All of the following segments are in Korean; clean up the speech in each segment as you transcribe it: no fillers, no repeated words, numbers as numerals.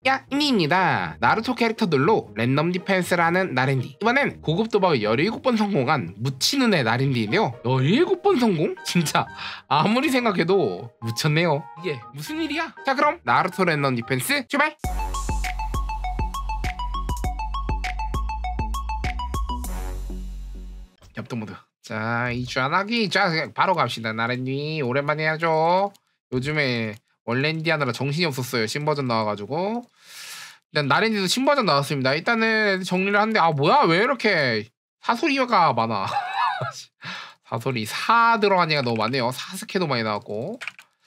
야, 이니입니다. 나루토 캐릭터들로 랜덤 디펜스라는 나랜디. 이번엔 고급 도박을 17번 성공한 무치눈의 나랜디인데요. 17번 성공? 진짜 아무리 생각해도 묻혔네요. 이게 무슨 일이야? 자, 그럼 나루토 랜덤 디펜스 출발! 협동 모드. 자, 이 쥐안하기. 자, 바로 갑시다. 나랜디 오랜만에 해야죠. 요즘에 원랜디 하느라 정신이 없었어요. 신버전 나와가지고. 일단 나랜디도 신버전 나왔습니다. 일단은 정리를 하는데 뭐야 왜 이렇게 사소리가 많아. 사소리 4 들어간 얘가 너무 많네요. 사스케도 많이 나왔고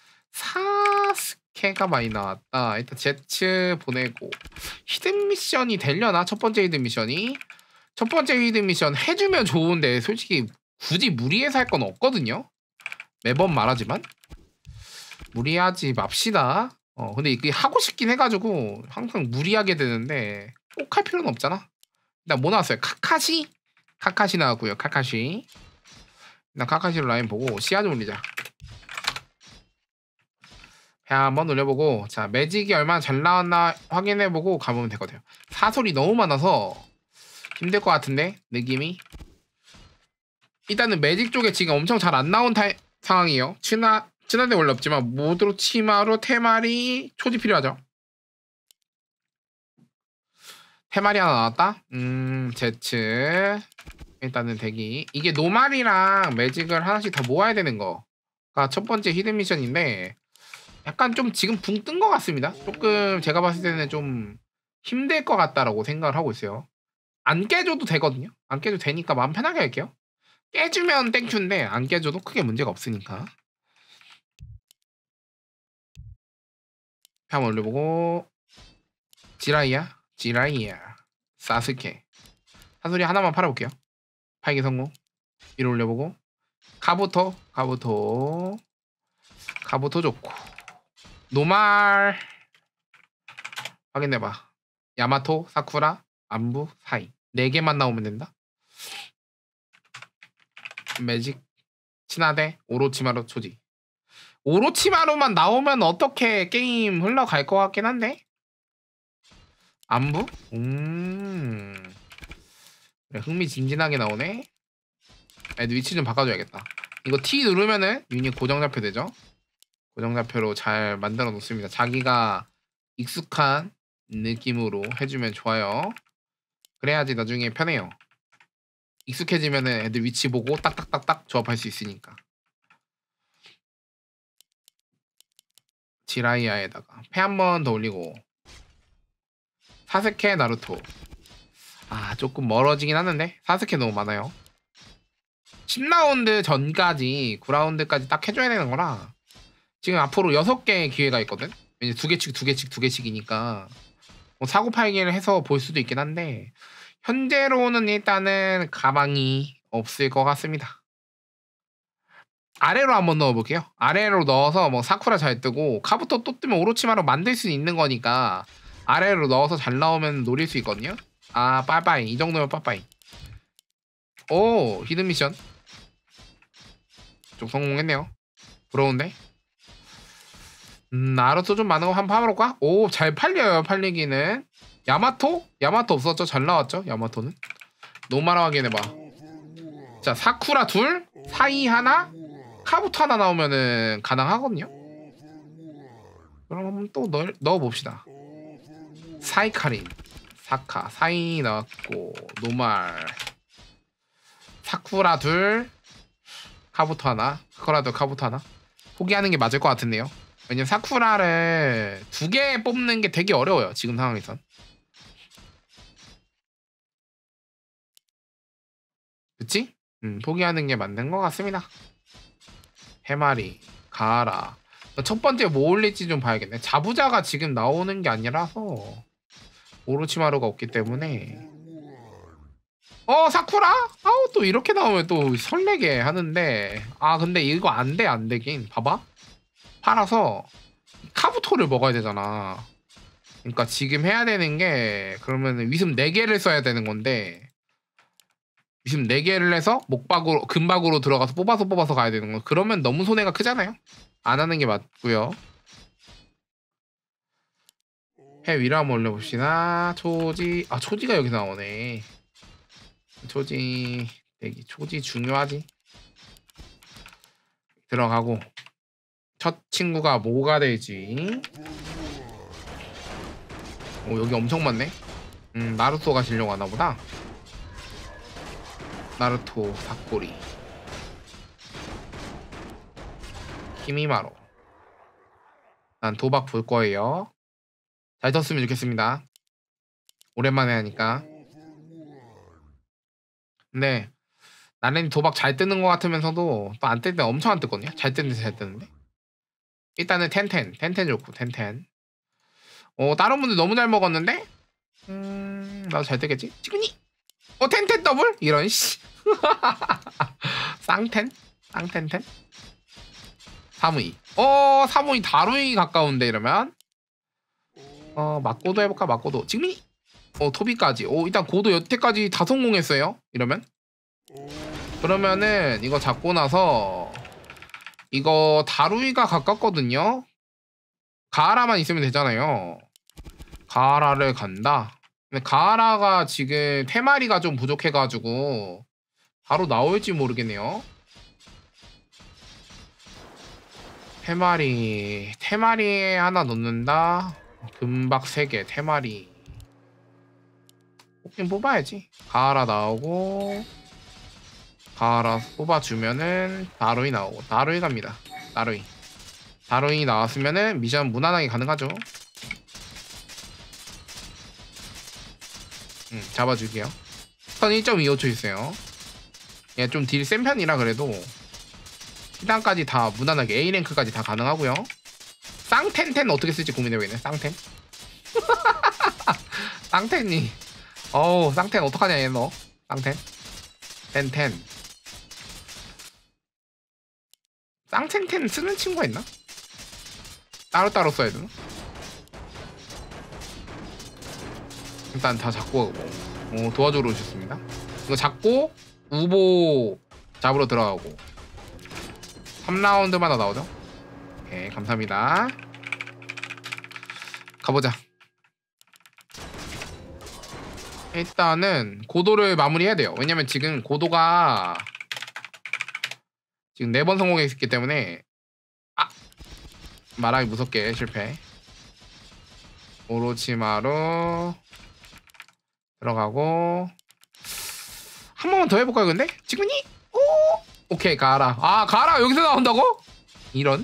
사스케가 많이 나왔다. 일단 제츠 보내고 히든 미션이 되려나? 첫 번째 히든 미션이 첫 번째 히든 미션 해주면 좋은데 솔직히 굳이 무리해서 할 건 없거든요. 매번 말하지만 무리하지 맙시다. 근데 이게 하고 싶긴 해가지고 항상 무리하게 되는데 꼭 할 필요는 없잖아. 일단 뭐 나왔어요? 카카시? 카카시 나왔고요. 카카시. 일단 카카시로 라인 보고 시야 좀 올리자. 배 한번 올려보고 자 매직이 얼마나 잘 나왔나 확인해보고 가보면 되거든요. 사소리 너무 많아서 힘들 것 같은데 느낌이. 일단은 매직 쪽에 지금 엄청 잘 안 나온 상황이에요. 친화대 원래 없지만 모드로 치마로 테마리 초지 필요하죠. 테마리 하나 나왔다. 제츠 일단은 대기. 이게 노말이랑 매직을 하나씩 다 모아야 되는 거가 첫 번째 히든 미션인데 약간 좀 지금 붕 뜬 것 같습니다. 조금 제가 봤을 때는 좀 힘들 것 같다라고 생각을 하고 있어요. 안 깨줘도 되거든요. 안 깨줘도 되니까 마음 편하게 할게요. 깨주면 땡큐인데 안 깨줘도 크게 문제가 없으니까. 한번 올려보고 지라이야 사스케 사소리 하나만 팔아볼게요. 팔기 성공. 위로 올려보고 카부토 좋고 노말 확인해봐. 야마토 사쿠라 안부 사이 4개만 나오면 된다. 매직 친화대 오로치마루 초지. 오로치마루만 나오면 어떻게 게임 흘러갈 것 같긴 한데 안부? 그래, 흥미진진하게 나오네. 애들 위치 좀 바꿔줘야겠다. 이거 T 누르면은 유닛 고정좌표 되죠? 고정좌표로 잘 만들어 놓습니다. 자기가 익숙한 느낌으로 해주면 좋아요. 그래야지 나중에 편해요. 익숙해지면은 애들 위치 보고 딱딱딱딱 조합할 수 있으니까. 지라이아에다가 패 한 번 더 올리고 사스케 나루토. 조금 멀어지긴 하는데 사스케 너무 많아요. 10라운드 전까지 9라운드까지 딱 해줘야 되는 거라 지금 앞으로 6개의 기회가 있거든. 이제 2개씩이니까 뭐 사고팔기를 해서 볼 수도 있긴 한데 현재로는 일단은 가망이 없을 것 같습니다. 아래로 한번 넣어볼게요. 아래로 넣어서 뭐 사쿠라 잘 뜨고 카부토 또 뜨면 오로치마로 만들 수 있는 거니까 아래로 넣어서 잘 나오면 노릴 수 있거든요. 빠빠이. 이 정도면 빠빠이. 오, 히든 미션 좀 성공했네요. 부러운데. 나루토 좀 많은 거 한번 파볼까? 오, 잘 팔려요. 팔리기는. 야마토 없었죠? 잘 나왔죠? 야마토는. 노마라 확인해봐. 자, 사쿠라 둘, 사이 하나, 카부토 하나 나오면은 가능하거든요. 그럼 또 넣어봅시다. 사이카린, 사카, 사이 나왔고 노말, 사쿠라 둘, 카부토 하나, 사쿠라 둘, 카부토 하나. 포기하는 게 맞을 것 같은데요. 왜냐면 사쿠라를 2개 뽑는 게 되게 어려워요. 지금 상황에선. 그치? 포기하는 게 맞는 것 같습니다. 해마리, 가하라. 첫 번째 뭐 올릴지 좀 봐야겠네. 자부자가 지금 나오는 게 아니라서 오로치마루가 없기 때문에. 사쿠라? 또 이렇게 나오면 또 설레게 하는데 근데 이거 안 되긴. 봐봐. 팔아서 카부토를 먹어야 되잖아. 그러니까 지금 해야 되는 게 그러면 위습 4개를 써야 되는 건데 위습 4개를 해서 금박으로 들어가서 뽑아서 가야 되는 거. 그러면 너무 손해가 크잖아요. 안 하는 게 맞고요. 해 위로 한번 올려봅시다. 초지. 아, 초지가 여기 나오네. 초지 대기. 초지 중요하지. 들어가고. 첫 친구가 뭐가 되지? 오, 여기 엄청 많네. 나루토가 지려고 하나 보다. 나루토 사꼬리. 키미마로. 난 도박 볼 거예요. 잘 떴으면 좋겠습니다. 오랜만에 하니까. 근데 나는 도박 잘 뜨는 것 같으면서도 또 안 뜰 때 엄청 안 뜨거든요. 잘 뜨는데 잘 뜨는데. 일단은 텐텐 좋고 텐텐. 다른 분들 너무 잘 먹었는데? 나도 잘 뜨겠지? 지금이? 텐텐 더블? 이런 씨. 쌍텐? 쌍텐텐? 사무이. 사무이 다루이 가까운데 이러면? 막고도 해볼까? 막고도. 지금이? 토비까지. 일단 고도 여태까지 다 성공했어요. 이러면? 그러면은 이거 잡고 나서 이거 다루이가 가깝거든요. 가하라만 있으면 되잖아요. 가하라를 간다. 근데 가하라가 지금 테마리가 좀 부족해가지고 바로 나올지 모르겠네요. 테마리에 하나 넣는다. 금박 3개 테마리. 뽑긴 뽑아야지. 가하라 나오고 가하라 뽑아주면은 다루이 나오고. 다루이 갑니다. 다루이 나왔으면은 미션 무난하게 가능하죠. 잡아줄게요. 스턴 1.25초 있어요. 얘 좀 딜 센 편이라 그래도 T단까지 다 무난하게 A랭크까지 다 가능하고요. 쌍텐텐 어떻게 쓸지 고민해보고 있네. 쌍텐. 쌍텐이 쌍텐 어떡하냐 얘 너. 쌍텐 텐텐. 쌍텐텐 쓰는 친구가 있나? 따로따로 써야 되나? 일단 다 잡고 가고. 도와주러 오셨습니다. 이거 잡고 우보 잡으러 들어가고 3라운드마다 나오죠. 오케이, 감사합니다. 가보자. 일단은 고도를 마무리해야 돼요. 왜냐면 지금 고도가 지금 4번 성공했기 때문에 말하기 무섭게 실패. 오로치마루 들어가고 한 번만 더 해볼까요? 근데 지금이? 오케이 가라. 가라 여기서 나온다고? 이런.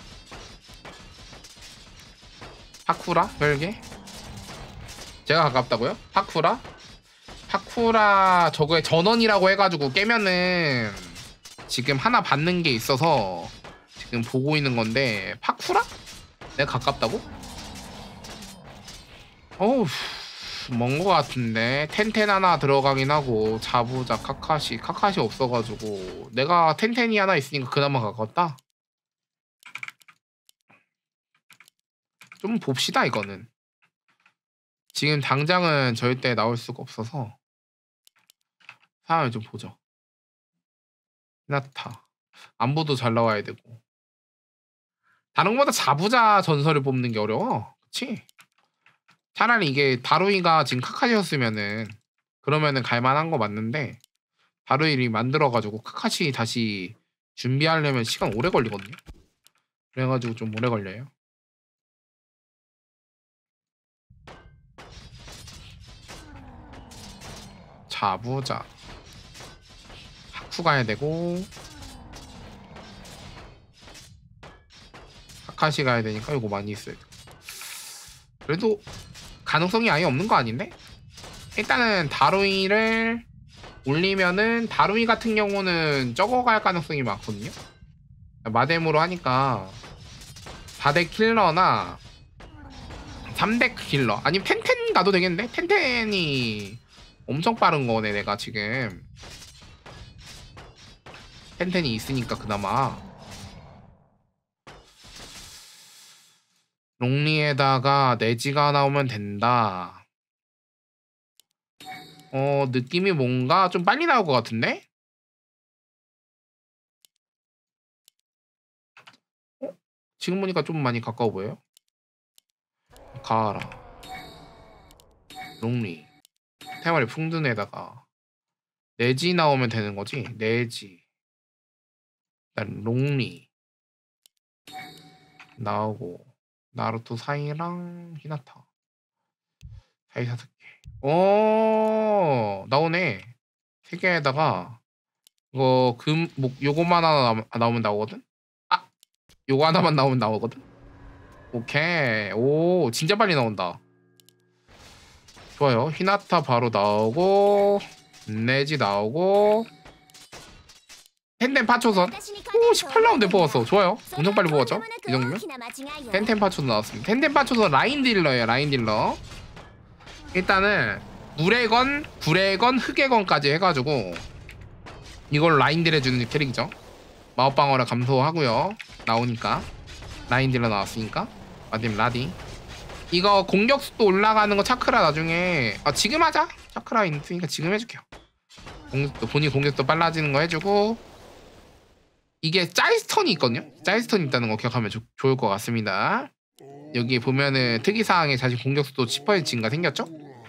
파쿠라 별개. 제가 가깝다고요? 파쿠라 저거에 전원이라고 해가지고 깨면은 지금 하나 받는 게 있어서 지금 보고 있는 건데. 파쿠라? 내가 가깝다고? 먼 거 같은데. 텐텐 하나 들어가긴 하고. 자부자 카카시 없어가지고 내가 텐텐이 하나 있으니까 그나마 가깝다. 좀 봅시다. 이거는 지금 당장은 절대 나올 수가 없어서 상황을 좀 보죠. 히나타 안보도 잘 나와야 되고. 다른 것보다 자부자 전설을 뽑는 게 어려워. 그치? 차라리 이게 다루이가 지금 카카시였으면은 그러면은 갈만한 거 맞는데 다루이를 만들어가지고 카카시 다시 준비하려면 시간 오래 걸리거든요. 그래가지고 좀 오래 걸려요. 자부자 하쿠 가야 되고 카카시 가야 되니까 이거 많이 있어야 돼. 그래도 가능성이 아예 없는 거 아닌데? 일단은 다루이를 올리면은 다루이 같은 경우는 저거 갈 가능성이 많거든요. 마뎀으로 하니까 4대 킬러나 3대 킬러 아니면 텐텐 가도 되겠는데? 텐텐이 엄청 빠른 거네. 내가 지금 텐텐이 있으니까 그나마. 롱리에다가 내지가 나오면 된다. 느낌이 뭔가 좀 빨리 나올 것 같은데? 지금 보니까 좀 많이 가까워 보여요. 가라. 롱리. 테마리 풍든에다가 내지 나오면 되는 거지. 내지. 일단 롱리 나오고 나루토 사이랑 히나타 사이 5개. 오 나오네. 3개에다가 이거 요거만 하나 나오면 나오거든. 아 요거 하나만 나오면 나오거든. 오케이. 오 진짜 빨리 나온다. 좋아요. 히나타 바로 나오고 내지 나오고 텐텐 파초선. 오 18라운드 뽑았어. 좋아요. 엄청 빨리 뽑았죠? 이 정도면 텐텐 파초선 나왔습니다. 텐텐 파초선 라인 딜러예요. 라인 딜러. 일단은 물의 건, 불의 건, 흙의 건까지 해가지고 이걸 라인 딜 해주는 캐릭이죠. 마법방어를 감소하고요. 나오니까 라인 딜러 나왔으니까. 마딤 라디. 이거 공격 속도 올라가는 거 차크라 나중에 지금 하자. 차크라 있으니까 지금 해줄게요. 본인 공격도 빨라지는 거 해주고. 이게 짜이스턴이 있거든요. 짜이스턴이 있다는 거 기억하면 좋을 것 같습니다. 여기 보면은 특이사항에 자신 공격 속도 10% 증가 생겼죠?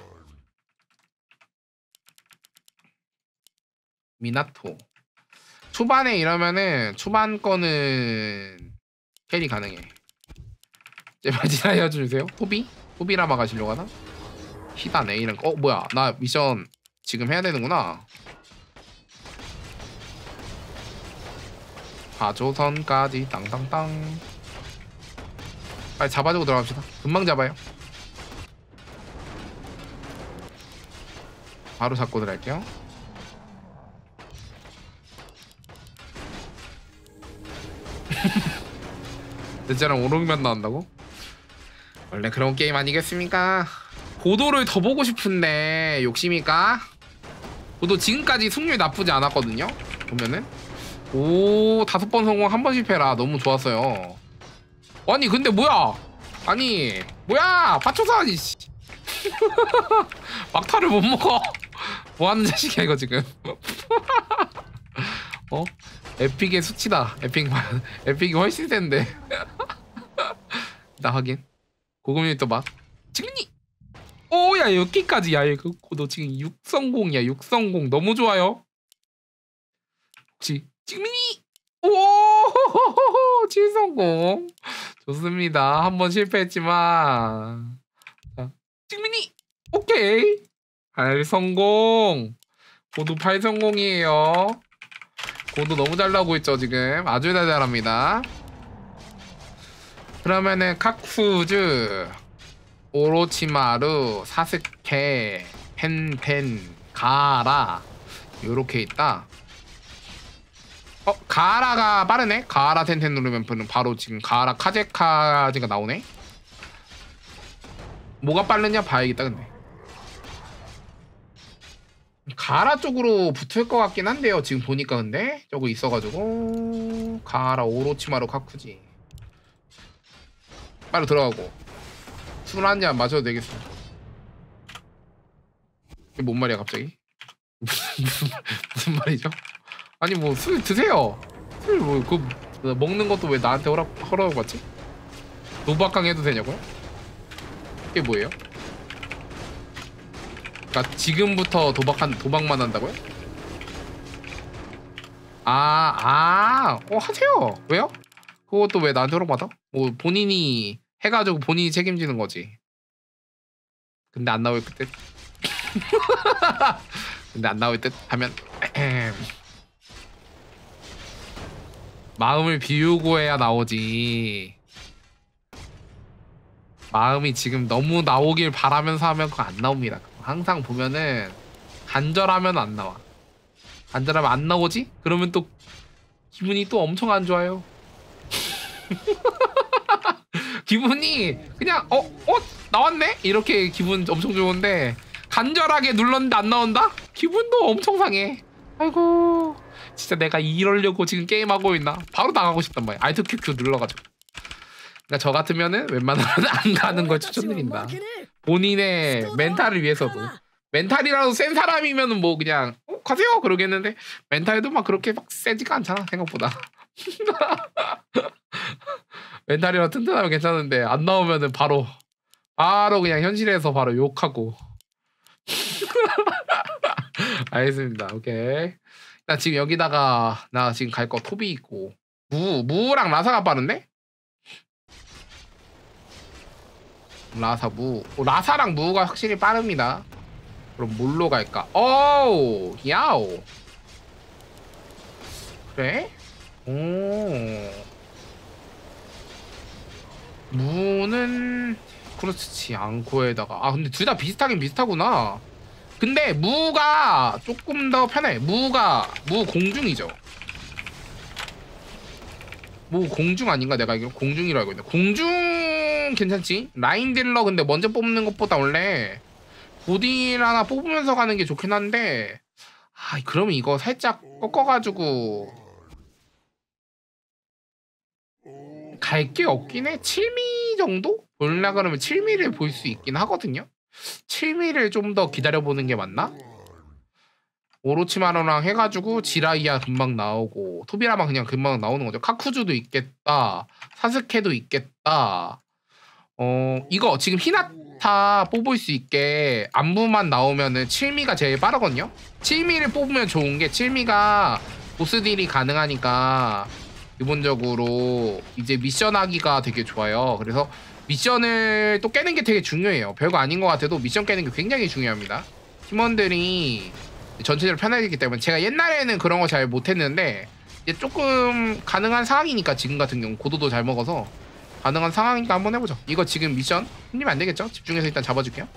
미나토. 초반에 이러면은 초반 거는 캐리 가능해. 제발 지나야 주세요. 호비라마 가시려고 하나? 히단 A랑 뭐야 나 미션 지금 해야 되는구나. 바조선까지 땅땅땅. 빨리 잡아주고 들어갑시다. 금방 잡아요. 바로 잡고 들어갈게요. 진짜랑 오르면 나온다고? 원래 그런 게임 아니겠습니까? 고도를 더 보고 싶은데 욕심일까? 고도 지금까지 승률 나쁘지 않았거든요. 보면은 오 5번 성공 1번 실패라. 너무 좋았어요. 아니 근데 뭐야? 아니 뭐야? 파초사 아니 막타를 못 먹어. 뭐하는 자식이야 이거 지금. 에픽의 수치다. 에픽이 훨씬 센데. 나 확인. 고금리 또 봐. 지금니. 오야 여기까지. 야 이거 너 지금 6성공이야. 6성공 너무 좋아요. 혹시 지금니. 오 7성공 좋습니다. 한번 실패했지만 자 지금니. 오케이 8성공. 고도 8성공이에요. 고도 너무 잘 나오고 있죠 지금. 아주 달달합니다. 그러면은 카쿠즈, 오로치마루, 사스케, 텐텐, 가하라 요렇게 있다. 가하라가 빠르네. 가하라 텐텐 누르면 바로 지금 가하라 카제카즈가 나오네. 뭐가 빠르냐 봐야겠다. 근데 가하라 쪽으로 붙을 것 같긴 한데요 지금 보니까. 근데 저거 있어가지고 가하라, 오로치마루, 카쿠지 빨리 들어가고 술 한 잔 마셔도 되겠어. 이게 뭔 말이야 갑자기? 무슨 말이죠? 아니 뭐 술 드세요. 술 뭐 그 먹는 것도 왜 나한테 허락받지? 도박강 해도 되냐고요? 이게 뭐예요? 그러니까 지금부터 도박만 한다고요? 하세요. 왜요? 그것도 왜 나한테 허락받아? 뭐 본인이 해가지고 본인이 책임지는 거지. 근데 안 나올 듯. 근데 안 나올 듯 하면 마음을 비우고 해야 나오지. 마음이 지금 너무 나오길 바라면서 하면 그거 안 나옵니다. 항상 보면은 간절하면 안 나와. 간절하면 안 나오지? 그러면 또 기분이 또 엄청 안 좋아요. 기분이 그냥 나왔네? 이렇게 기분 엄청 좋은데 간절하게 눌렀는데 안 나온다? 기분도 엄청 상해. 아이고 진짜 내가 이러려고 지금 게임하고 있나? 바로 나가고 싶단 말이야. 알트 QQ 눌러가지고. 그러니까 저 같으면은 웬만하면 안 가는 걸 추천드린다. 본인의 멘탈을 위해서도. 멘탈이라도 센 사람이면은 뭐 그냥 가세요 그러겠는데 멘탈도 막 그렇게 막 세지가 않잖아 생각보다. 멘탈이랑 튼튼하면 괜찮은데 안 나오면은 바로 그냥 현실에서 바로 욕하고 알겠습니다. 오케이. 나 지금 여기다가 나 지금 갈 거 토비 있고 무랑 라사가 빠른데? 라사 무. 라사랑 무가 확실히 빠릅니다. 그럼 뭘로 갈까? 오우 야오. 그래? 오. 무는 그렇지 않고에다가 근데 둘 다 비슷하긴 비슷하구나. 근데 무가 조금 더 편해. 무 공중이죠. 무 공중 아닌가? 내가 알기로 공중이라고 알고 있는데 공중 괜찮지? 라인 딜러 근데 먼저 뽑는 것보다 원래 보딜 하나 뽑으면서 가는 게 좋긴 한데 그러면 이거 살짝 꺾어가지고 갈 게 없긴 해. 7미 정도? 볼라 그러면 7미를 볼 수 있긴 하거든요. 7미를 좀 더 기다려보는 게 맞나? 오로치마루랑 해가지고 지라이야 금방 나오고 토비라만 그냥 금방 나오는 거죠. 카쿠즈도 있겠다. 사스케도 있겠다. 이거 지금 히나타 뽑을 수 있게 안무만 나오면은 7미가 제일 빠르거든요. 7미를 뽑으면 좋은 게 7미가 보스딜이 가능하니까 기본적으로 이제 미션 하기가 되게 좋아요. 그래서 미션을 또 깨는 게 되게 중요해요. 별거 아닌 것 같아도 미션 깨는 게 굉장히 중요합니다. 팀원들이 전체적으로 편하기 때문에 제가 옛날에는 그런 거 잘 못했는데 이제 조금 가능한 상황이니까 지금 같은 경우 고도도 잘 먹어서 가능한 상황이니까 한번 해보죠. 이거 지금 미션 힘들면 안 되겠죠? 집중해서 일단 잡아줄게요.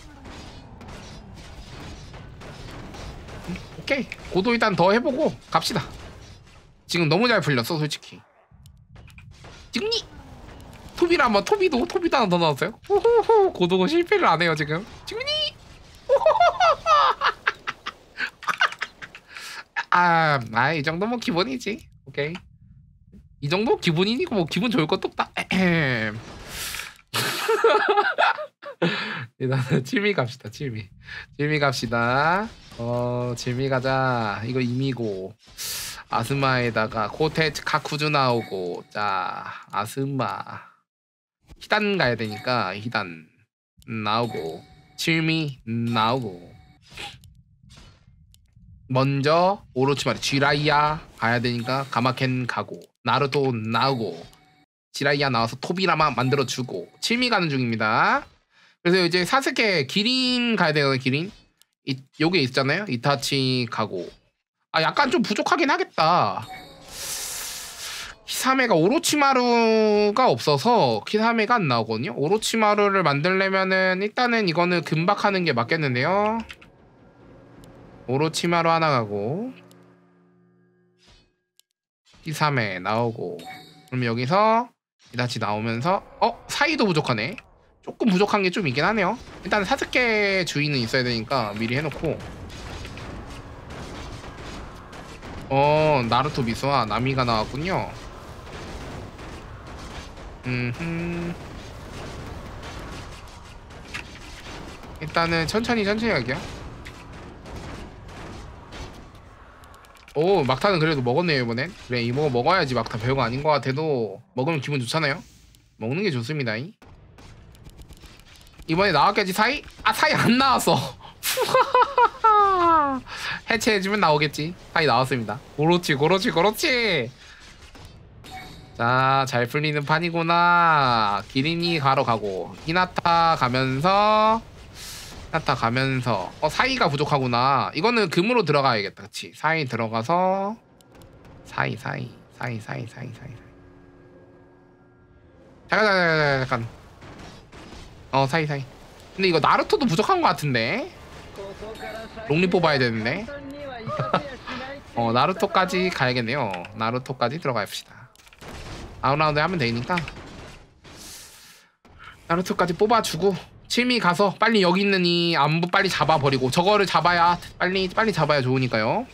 오케이 고도 일단 더 해보고 갑시다. 지금 너무 잘 풀렸어 솔직히. 찍니? 토비를 한번 토비도 하나 더 넣었어요. 호호호 고도고 실패를 안 해요 지금. 찍니? 이 정도면 기본이지. 오케이. 이 정도 기본이니까 뭐 기분 좋을 것도 없다. 일단은 칠미 갑시다. 칠미 갑시다. 칠미 가자. 이거 이미고 아스마에다가 코테츠 카쿠즈 나오고 자 아스마 히단 가야 되니까 히단 나오고 칠미 나오고 먼저 오로치마루 지라이야 가야 되니까 가마켄 가고 나루토 나오고 지라이야 나와서 토비라마 만들어주고 칠미 가는 중입니다. 그래서 이제 사스케 기린 가야 되거든요. 기린 여기 있잖아요. 이타치 가고 약간 좀 부족하긴 하겠다. 키사메가 오로치마루가 없어서 키사메가 안 나오거든요. 오로치마루를 만들려면은 일단은 이거는 금박하는 게 맞겠는데요. 오로치마루 하나 가고 키사메 나오고 그럼 여기서 이다치 나오면서 사이도 부족하네. 조금 부족한 게 좀 있긴 하네요. 일단 사스케 주인은 있어야 되니까 미리 해놓고 나루토 미소와 나미가 나왔군요. 일단은 천천히 갈게요. 오 막타는 그래도 먹었네요 이번엔. 그래 이거 먹어야지. 막타 별거 아닌 것 같아도 먹으면 기분 좋잖아요. 먹는 게 좋습니다. 이번에 나왔겠지 사이? 사이 안 나왔어. 해체해주면 나오겠지. 사이 나왔습니다. 그렇지. 자, 잘 풀리는 판이구나. 기린이 가러 가고 히나타 가면서 사이가 부족하구나. 이거는 금으로 들어가야겠다. 그치? 사이 들어가서 사이 잠깐 사이 근데 이거 나루토도 부족한 것 같은데 롱리 뽑아야 되는데 나루토까지 가야겠네요. 나루토까지 들어가 봅시다. 아웃라운드 하면 되니까 나루토까지 뽑아주고 칠미 가서 빨리 여기 있는 이 안부 빨리 잡아버리고 저거를 잡아야 빨리 잡아야 좋으니까요.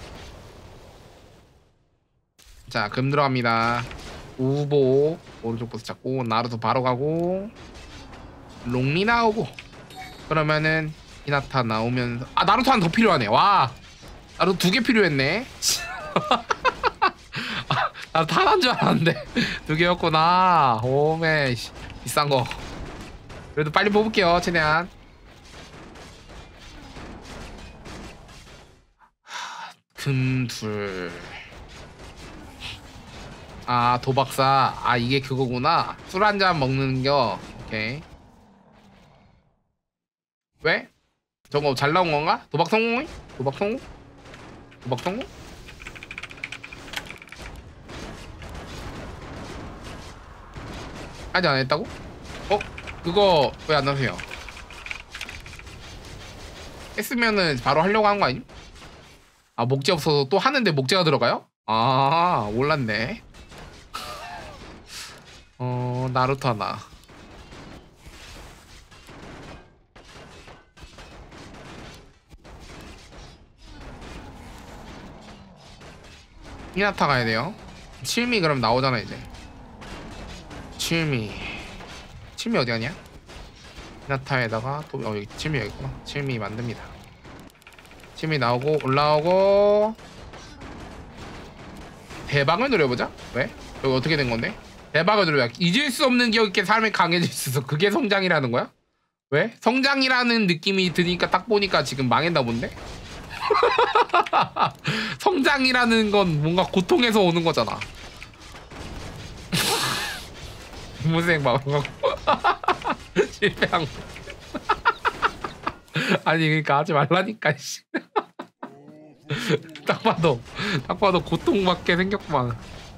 자 금 들어갑니다. 우보 오른쪽 보스 잡고 나루토 바로 가고 롱리 나오고 그러면은 히나타 나오면서 나루토 한 더 필요하네. 와 나루토 2개 필요했네. 나루토 하나인 줄 알았는데 2개였구나. 오메 비싼 거. 그래도 빨리 뽑을게요 최대한. 금 둘. 아 도박사. 아 이게 그거구나. 술 한잔 먹는겨. 오케이. 왜? 저거 잘 나온 건가? 도박 성공이? 도박 성공? 도박 성공? 아직 안 했다고? 어? 그거 왜 안 하세요? 했으면은 바로 하려고 한 거 아니? 아 목재 없어서 또 하는데 목재가 들어가요? 아 몰랐네. 나루토 하나. 히나타 가야 돼요. 칠미 그럼 나오잖아 이제. 칠미 어디 가냐? 히나타에다가 또 여기 칠미 여기 있구나. 칠미 만듭니다. 칠미 나오고 올라오고 대박을 노려보자. 왜? 여기 어떻게 된 건데? 대박을 노려봐. 잊을 수 없는 기억 있게 삶이 강해질 수 있어. 그게 성장이라는 거야? 왜? 성장이라는 느낌이 드니까 딱 보니까 지금 망했나 본데? 성장이라는 건 뭔가 고통에서 오는 거잖아. 무생 막고 실패한 거. 아니 그러니까 하지 말라니까. 딱 봐도 고통받게 생겼구만.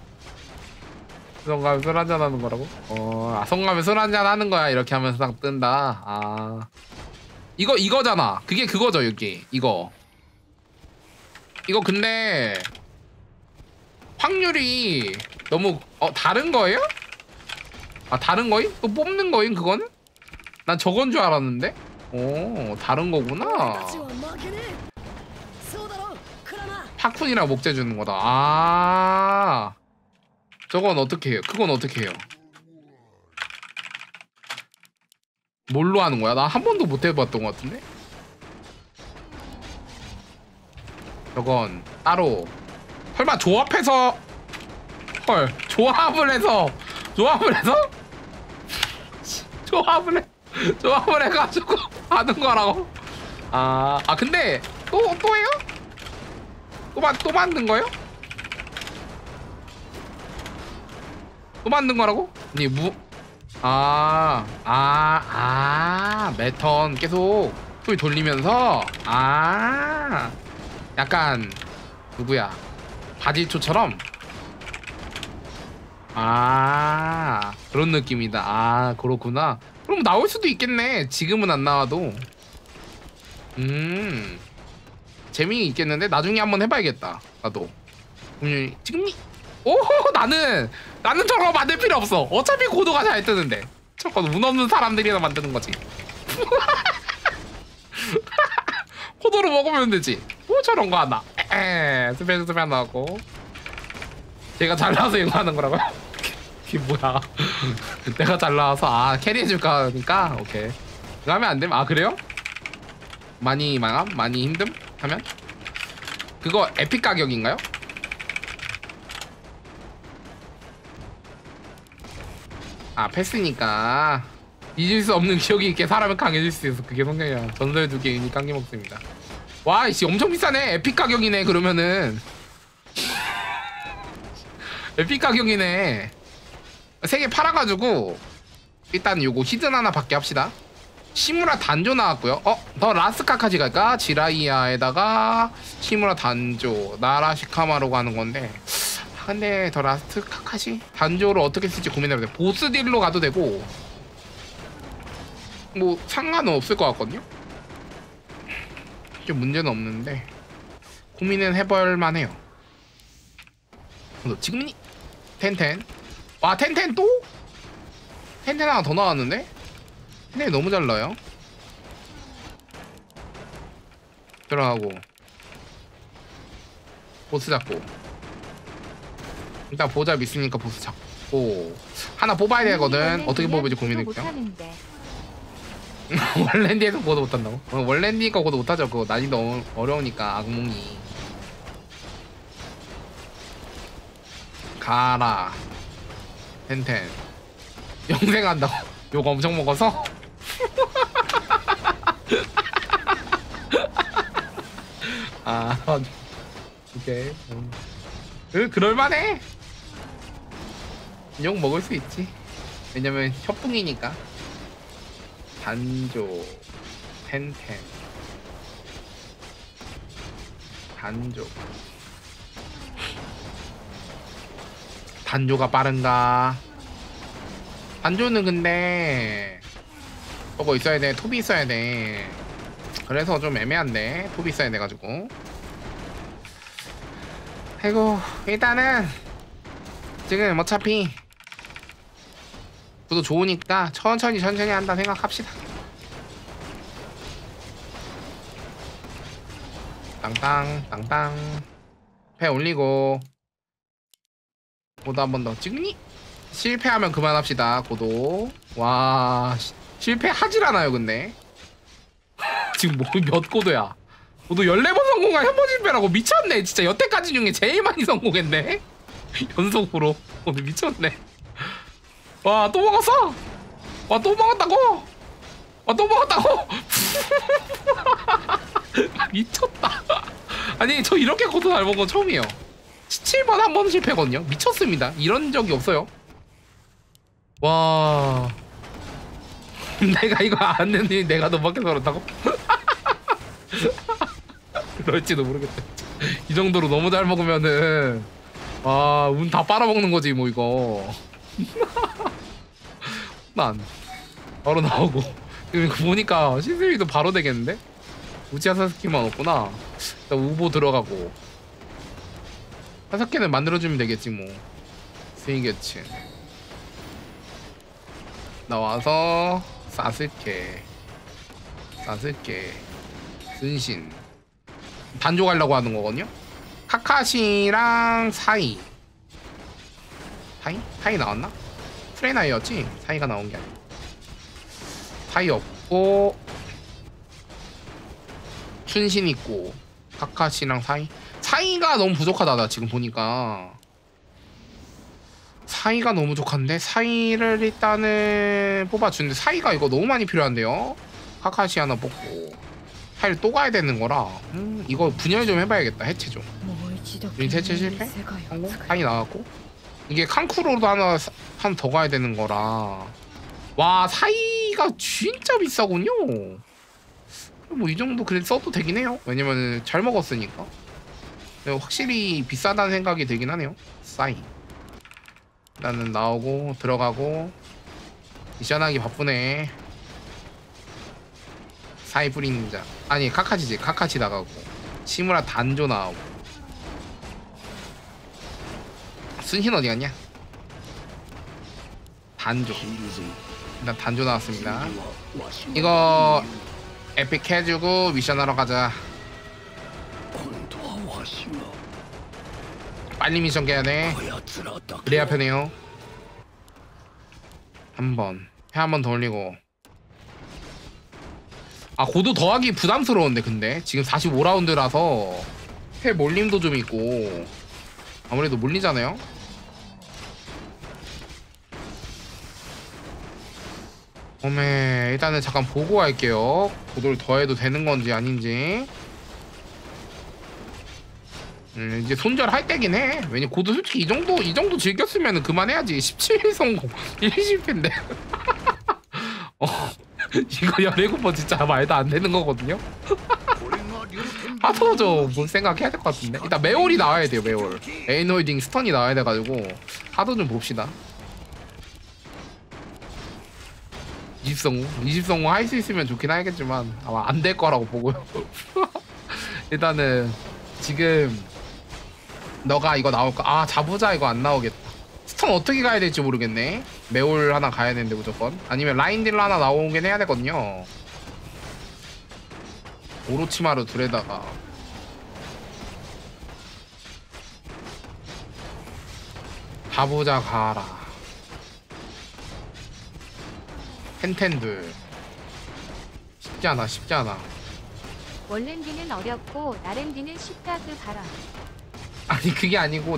성가면 술 한잔 하는 거라고? 성가면 술 한잔 하는 거야. 이렇게 하면서 딱 뜬다. 아 이거잖아. 그게 그거죠. 여기 이거 근데 확률이 너무 다른 거예요? 아 다른 거임? 또 뽑는 거임 그거는? 난 저건 줄 알았는데? 오 다른 거구나. 파쿤이랑 목재 주는 거다. 아 저건 어떻게 해요? 그건 어떻게 해요? 뭘로 하는 거야? 나 한 번도 못 해봤던 것 같은데? 저건 따로 설마 조합해서 헐 조합을 해서 조합을 해가지고 하는 거라고? 근데 또 해요? 또 만든 거예요? 또 만든 거라고? 아니 매턴 계속 소리 돌리면서 약간 누구야 바질초처럼 그런 느낌이다. 그렇구나. 그럼 나올 수도 있겠네. 지금은 안 나와도. 재미 있겠는데 나중에 한번 해봐야겠다. 나도. 지금 나는 저거 만들 필요 없어. 어차피 고도가 잘 뜨는데. 저거 운 없는 사람들이나 만드는 거지. 코도로 먹으면 되지. 저런 거 하나. 스페셜 하나 하고. 제가 잘 나와서 이거 하는 거라고요? 이게 뭐야? 내가 잘 나와서 캐리해줄까 하니까 오케이. 이거 하면 안 됨? 그래요? 많이 망함? 많이 힘듦? 하면? 그거 에픽 가격인가요? 패스니까 잊을 수 없는 기억이 있게 사람은 강해질 수 있어. 그게 성격이야. 전설 2개 유닛 깡기 먹습니다. 와 이씨 엄청 비싸네. 에픽 가격이네. 그러면은 에픽 가격이네. 3개 팔아가지고 일단 요거 히든 하나 받게 합시다. 시무라 단조 나왔고요. 더 라스카까지 갈까? 지라이아에다가 시무라 단조 나라시카마로 가는 건데 근데 더 라스트 카카시 단조를 어떻게 쓸지 고민해봐야 돼. 보스 딜로 가도 되고 뭐 상관은 없을 것 같거든요. 좀 문제는 없는데 고민은 해볼만 해요. 지금이 텐텐. 와 텐텐 또? 텐텐 하나 더 나왔는데? 텐텐이 너무 잘 나요. 들어가고 보스 잡고 일단 보잡 있으니까 보스 잡고 하나 뽑아야 되거든. 어떻게 뽑을지 고민할게요. 월랜디에서 그거도 못한다고? 월랜디니까 그거도 못하죠. 그거 난이도 어려우니까. 악몽이 가라 텐텐 영생한다고 욕 엄청 먹어서? 오케이. 그럴만해. 욕 먹을 수 있지. 왜냐면 협붕이니까. 단조, 텐텐, 단조. 단조가 빠른가? 단조는 근데 저거 있어야 돼. 톱이 있어야 돼. 그래서 좀 애매한데 톱이 있어야 돼가지고. 아이고 일단은 지금 어차피 구도 좋으니까 천천히 한다 생각합시다. 땅땅 배 올리고 고도 한 번 더 찍니? 실패하면 그만합시다. 고도. 와 실패하질 않아요 근데. 지금 뭐 몇 고도야? 고도 14번 성공한 한 번 실패라고. 미쳤네 진짜. 여태까지 중에 제일 많이 성공했네. 연속으로. 오늘 미쳤네. 와 또 먹었어. 와 또 먹었다고. 와 또 먹었다고. 미쳤다. 아니 저 이렇게 고도 잘 먹은 건 처음이에요. 17번 한 번 실패거든요. 미쳤습니다. 이런 적이 없어요. 와 내가 이거 안 했는데 내가 너밖에 그렇다고? 그럴지도 모르겠다. 이 정도로 너무 잘 먹으면은 와 운 다 빨아먹는 거지 뭐 이거. 난 바로 나오고 지금 보니까 시스미도 바로 되겠는데? 우치아 사스키만 없구나. 일단 우보 들어가고 사스케는 만들어주면 되겠지 뭐. 스위게츠 나와서 사스케 순신 단조 가려고 하는 거거든요. 카카시랑 사이 나왔나? 프레나이였지? 사이가 나온 게 아니야. 사이 없고 춘신 있고 카카시랑 사이가 너무 부족하다. 나 지금 보니까 사이가 너무 부족한데 사이를 일단은 뽑아주는데 사이가 이거 너무 많이 필요한데요. 카카시 하나 뽑고 사이를 또 가야 되는 거라 이거 분열 좀 해봐야겠다. 해체 좀. 유닛 해체 실패? 성공? 사이 나왔고 이게 칸쿠로도 하나 더 가야 되는 거라. 와 사이가 진짜 비싸군요. 뭐 이 정도 그래도 써도 되긴 해요. 왜냐면 잘 먹었으니까. 확실히 비싸다는 생각이 들긴 하네요. 사이 나는 나오고 들어가고 미션하기 바쁘네. 사이 뿌리는자 아니 카카시지. 카카시 나가고 시무라 단조 나오고 순신 어디 갔냐? 단조. 일단 단조 나왔습니다. 이거 에픽 해주고 미션 하러 가자. 빨리 미션 깨야 돼. 그래야 편해요. 한번 회 한 번 더 올리고. 아 고도 더하기 부담스러운데 근데 지금 45라운드라서 회 몰림도 좀 있고 아무래도 몰리잖아요. 어메 일단은 잠깐 보고 갈게요. 고도를 더해도 되는 건지 아닌지. 이제 손절할 때긴 해. 왜냐 고도 솔직히 이 정도 즐겼으면 그만해야지. 17 성공 1실패인데. 이거 17번 진짜 말도 안 되는 거거든요. 하도 좀 생각해야 될 것 같은데. 일단 메올이 나와야 돼요. 메올 에인홀딩 스턴이 나와야 돼가지고 하도 좀 봅시다. 20성공 할 수 있으면 좋긴 하겠지만 아마 안 될 거라고 보고요. 일단은 지금 너가 이거 나올까? 아 자부자 이거 안 나오겠다. 스턴 어떻게 가야 될지 모르겠네. 메올 하나 가야 되는데 무조건. 아니면 라인 딜러 하나 나오긴 해야 되거든요. 오로치마루 둘에다가 자부자 가라. 텐텐들 쉽지 않아. 월랜디는 어렵고 나랜디는 쉽다 그 바람. 아니 그게 아니고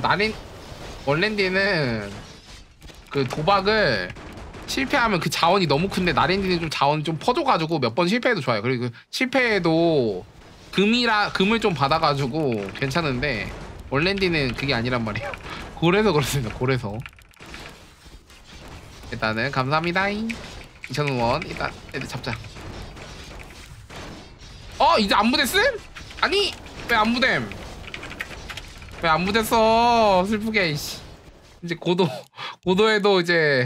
월랜디는 그 도박을 실패하면 그 자원이 너무 큰데 나랜디는 좀 자원 좀 퍼줘가지고 몇 번 실패해도 좋아요. 그리고 실패해도 금을 좀 받아가지고 괜찮은데 월랜디는 그게 아니란 말이에요. 고래서 그렇습니다. 고래서. 일단은 감사합니다. 2,000원. 일단 애들 잡자. 이제 안 부댔음? 아니 왜 안 부댐? 왜 안 부댔어? 슬프게. 이씨. 이제 고도에도 이제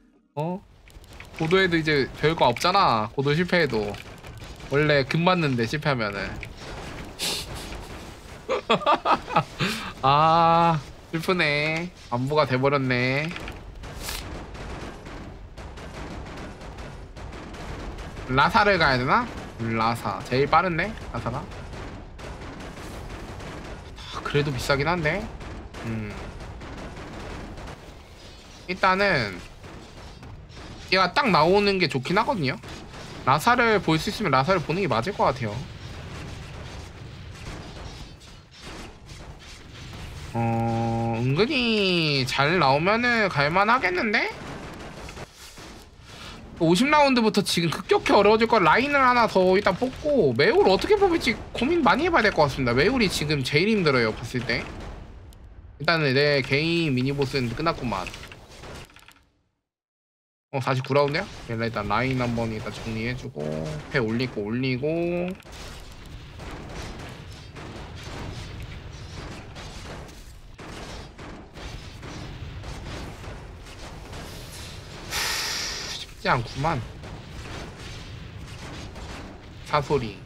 고도에도 이제 별거 없잖아. 고도 실패해도 원래 금 받는데 실패하면은. 아 슬프네. 안부가 돼버렸네. 라사를 가야 되나? 라사 제일 빠른데 라사가. 그래도 비싸긴 한데. 일단은 얘가 딱 나오는 게 좋긴 하거든요. 라사를 볼 수 있으면 라사를 보는 게 맞을 것 같아요. 은근히 잘 나오면은 갈만 하겠는데? 50라운드부터 지금 급격히 어려워질 거. 라인을 하나 더 일단 뽑고 매울 어떻게 뽑을지 고민 많이 해봐야 될 것 같습니다. 매울이 지금 제일 힘들어요 봤을 때. 일단은 내 개인 미니보스는 끝났구만. 49라운드야? 일단 라인 한번 일단 정리해주고 패 올리고 쉽지 않구만. 사소리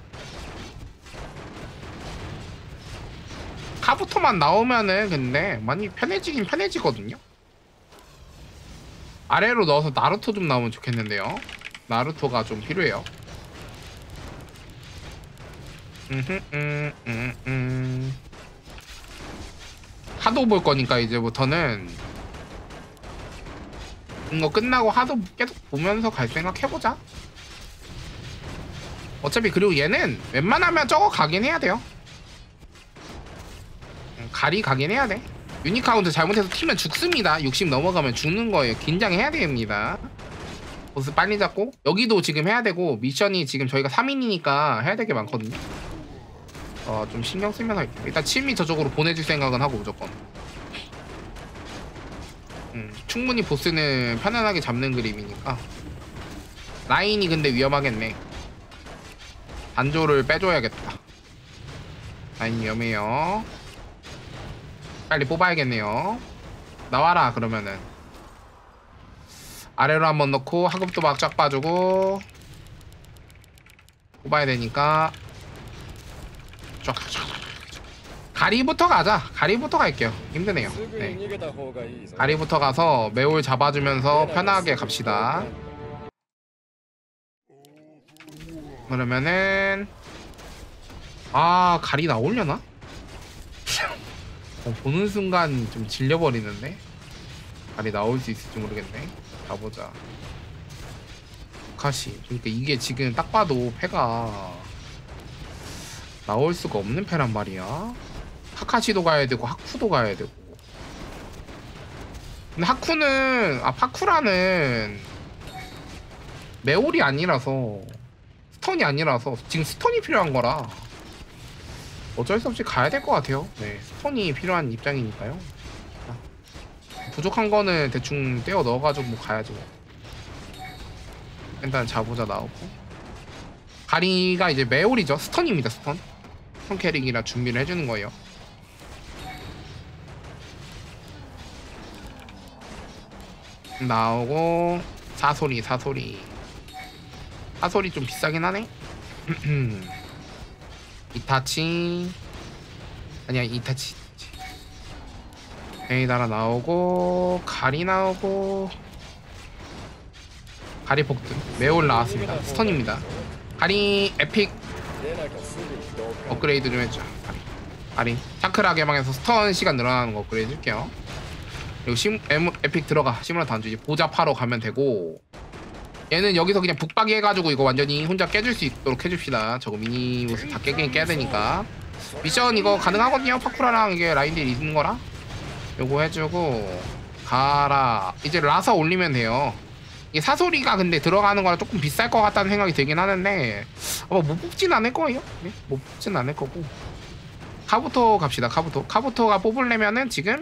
카부터만 나오면은 근데 많이 편해지긴 편해지거든요. 아래로 넣어서 나루토 좀 나오면 좋겠는데요. 나루토가 좀 필요해요. 하도 볼 거니까 이제부터는 이거 끝나고 하도 계속 보면서 갈 생각 해보자. 어차피 그리고 얘는 웬만하면 저거 가긴 해야 돼요. 가리 가긴 해야 돼. 유니카운트 잘못해서 튀면 죽습니다. 60 넘어가면 죽는 거예요. 긴장해야 됩니다. 보스 빨리 잡고 여기도 지금 해야 되고 미션이 지금 저희가 3인이니까 해야 될 게 많거든요. 좀 신경 쓰면서 할게요. 일단 침이 저쪽으로 보내줄 생각은 하고 무조건. 충분히 보스는 편안하게 잡는 그림이니까. 라인이 근데 위험하겠네. 단조를 빼줘야겠다. 라인 위험해요. 빨리 뽑아야겠네요. 나와라 그러면은. 아래로 한번 넣고 하급도 막 쫙 빠주고 뽑아야 되니까 쫙. 가리부터 가자. 가리부터 갈게요. 힘드네요. 네. 가리부터 가서 매울 잡아주면서 편하게 갑시다. 그러면은 가리 나오려나? 보는 순간 좀 질려버리는데. 가리 나올 수 있을지 모르겠네. 가보자. 카시. 그러니까 이게 지금 딱 봐도 패가 나올 수가 없는 패란 말이야. 카카시도 가야 되고 하쿠도 가야 되고. 근데 하쿠는 파쿠라는 메올이 아니라서 스턴이 아니라서 지금 스턴이 필요한 거라 어쩔 수 없이 가야 될 것 같아요. 네, 스턴이 필요한 입장이니까요. 부족한 거는 대충 떼어 넣어가지고 뭐 가야지 뭐. 일단 자보자 나오고. 가리가 이제 메올이죠. 스턴입니다. 스턴 캐릭이라 준비를 해주는 거예요. 나오고 사소리 좀 비싸긴 하네. 이타치 아니야 이타치. 에이다라 나오고 가리 나오고 가리 폭등 매올 나왔습니다. 스턴입니다. 가리 에픽 업그레이드 좀 해줘. 가리 차크라 개방해서 스턴 시간 늘어나는 거 업그레이드 해줄게요. 그리고 에픽 들어가. 시뮬러터 안주 이제 보잡하러 가면 되고. 얘는 여기서 그냥 북박이 해가지고 이거 완전히 혼자 깨줄 수 있도록 해줍시다. 저거 미니보스 다 깨긴 깨야 되니까. 미션 이거 가능하거든요. 파쿠라랑 이게 라인들이 있는 거라. 요거 해주고 가라. 이제 라사 올리면 돼요. 이게 사소리가 근데 들어가는 거라 조금 비쌀 것 같다는 생각이 들긴 하는데 못 뽑진 않을 거예요. 네? 못 뽑진 않을 거고. 카부토 갑시다. 카부토가 뽑으려면은 지금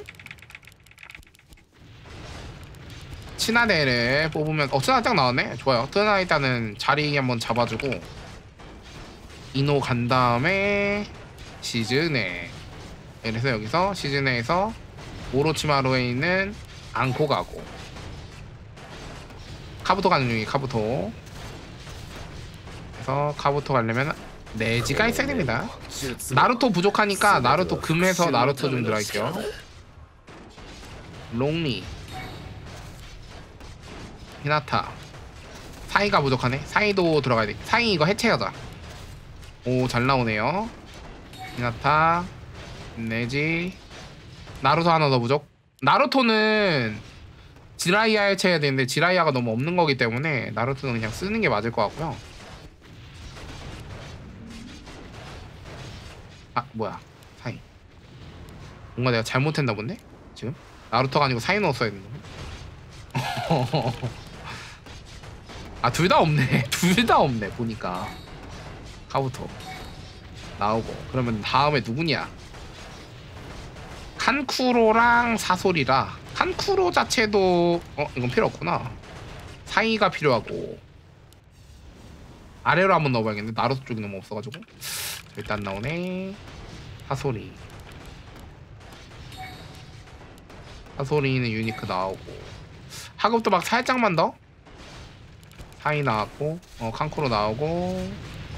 친화대를 뽑으면 친화대 딱 나왔네. 좋아요. 트나 일단은 자리 한번 잡아주고 이노 간 다음에 시즈네. 그래서 여기서 시즈네에서 오로치마루에 있는 앙코 가고 카부토 가는 중이 카부토. 그래서 카부토 가려면 네지가 있어야 됩니다. 나루토 부족하니까 나루토 금해서 나루토 좀 들어갈게요. 롱리 히나타 사이가 부족하네. 사이도 들어가야 돼. 사이 이거 해체하자. 오 잘 나오네요. 히나타 네지 나루토 하나 더 부족. 나루토는 지라이아 해체해야 되는데 지라이아가 너무 없는 거기 때문에 나루토는 그냥 쓰는 게 맞을 것 같고요. 아 뭐야 사이 뭔가 내가 잘못했나 본데 지금 나루토가 아니고 사이 넣었어야 되는 거네. 아 둘 다 없네. 둘 다 없네 보니까. 카부토 나오고 그러면 다음에 누구냐? 칸쿠로랑 사소리라. 칸쿠로 자체도 이건 필요 없구나. 사이가 필요하고 아래로 한번 넣어봐야겠는데 나루토 쪽이 너무 없어가지고. 일단 나오네. 사소리 사소리는 유니크 나오고 하급도 막 살짝만 더. 사이 나왔고 칸쿠로 나오고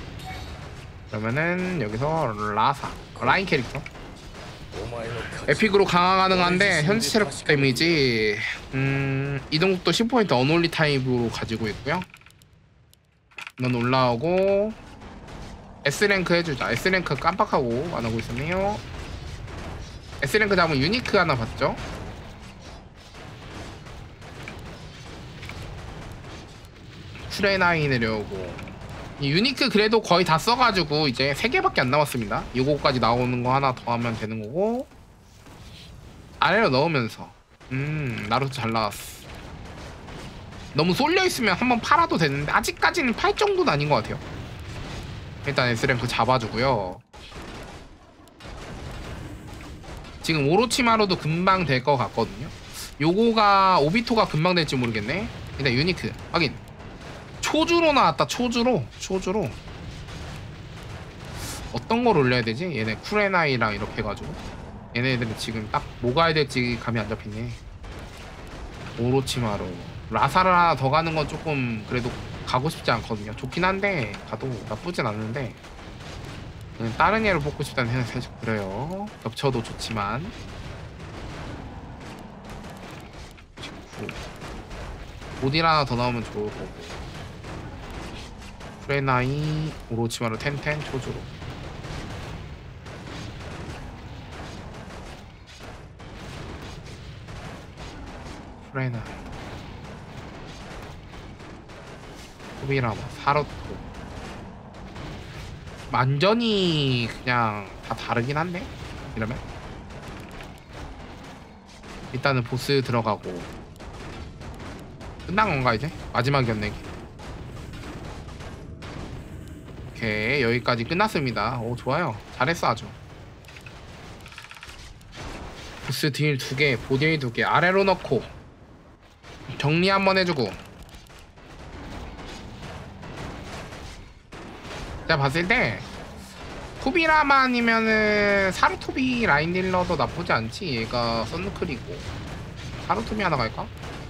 그러면은 여기서 라사 라인 캐릭터 에픽으로 강화 가능한데 현지 체력 데미지 이동속도 10% 언올리 타입으로 가지고 있고요. 넌 올라오고 S랭크 해주자. S랭크 깜빡하고 안 하고 있었네요. S랭크 다음은 유니크 하나 봤죠? 쿠레나이 내려오고 이 유니크 그래도 거의 다 써가지고 이제 3개밖에 안 남았습니다. 요거까지 나오는 거 하나 더 하면 되는 거고 아래로 넣으면서 나루토 잘 나왔어. 너무 쏠려있으면 한번 팔아도 되는데 아직까지는 팔 정도는 아닌 것 같아요. 일단 S랭크 잡아주고요. 지금 오로치마루도 금방 될 것 같거든요. 요거가 오비토가 금방 될지 모르겠네. 일단 유니크 확인. 초주로 나왔다. 초주로 어떤 걸 올려야 되지? 얘네 쿠레나이랑 이렇게 해가지고 얘네들은 지금 딱 뭐가 해야 될지 감이 안 잡히네. 오로치마루 라사를 하나 더 가는 건 조금 그래도 가고 싶지 않거든요. 좋긴 한데 가도 나쁘진 않은데 그냥 다른 애를 뽑고 싶다는 생각이 살짝 들어요. 겹쳐도 좋지만 모딜 하나 더 나오면 좋을 거고 쿠레나이 오로치마루 텐텐 초주로 쿠레나이 코비라마 사로토 완전히 그냥 다 다르긴 한데 이러면 일단은 보스 들어가고 끝난 건가 이제? 마지막 연내기. 오케이 여기까지 끝났습니다. 오 좋아요. 잘했어 아주. 보스 딜 2개 보딜 2개 아래로 넣고 정리 한번 해주고 제가 봤을 때 토비라만이면은 사루토비 라인 딜러도 나쁘지 않지. 얘가 썬크리고 사루토비 하나 갈까?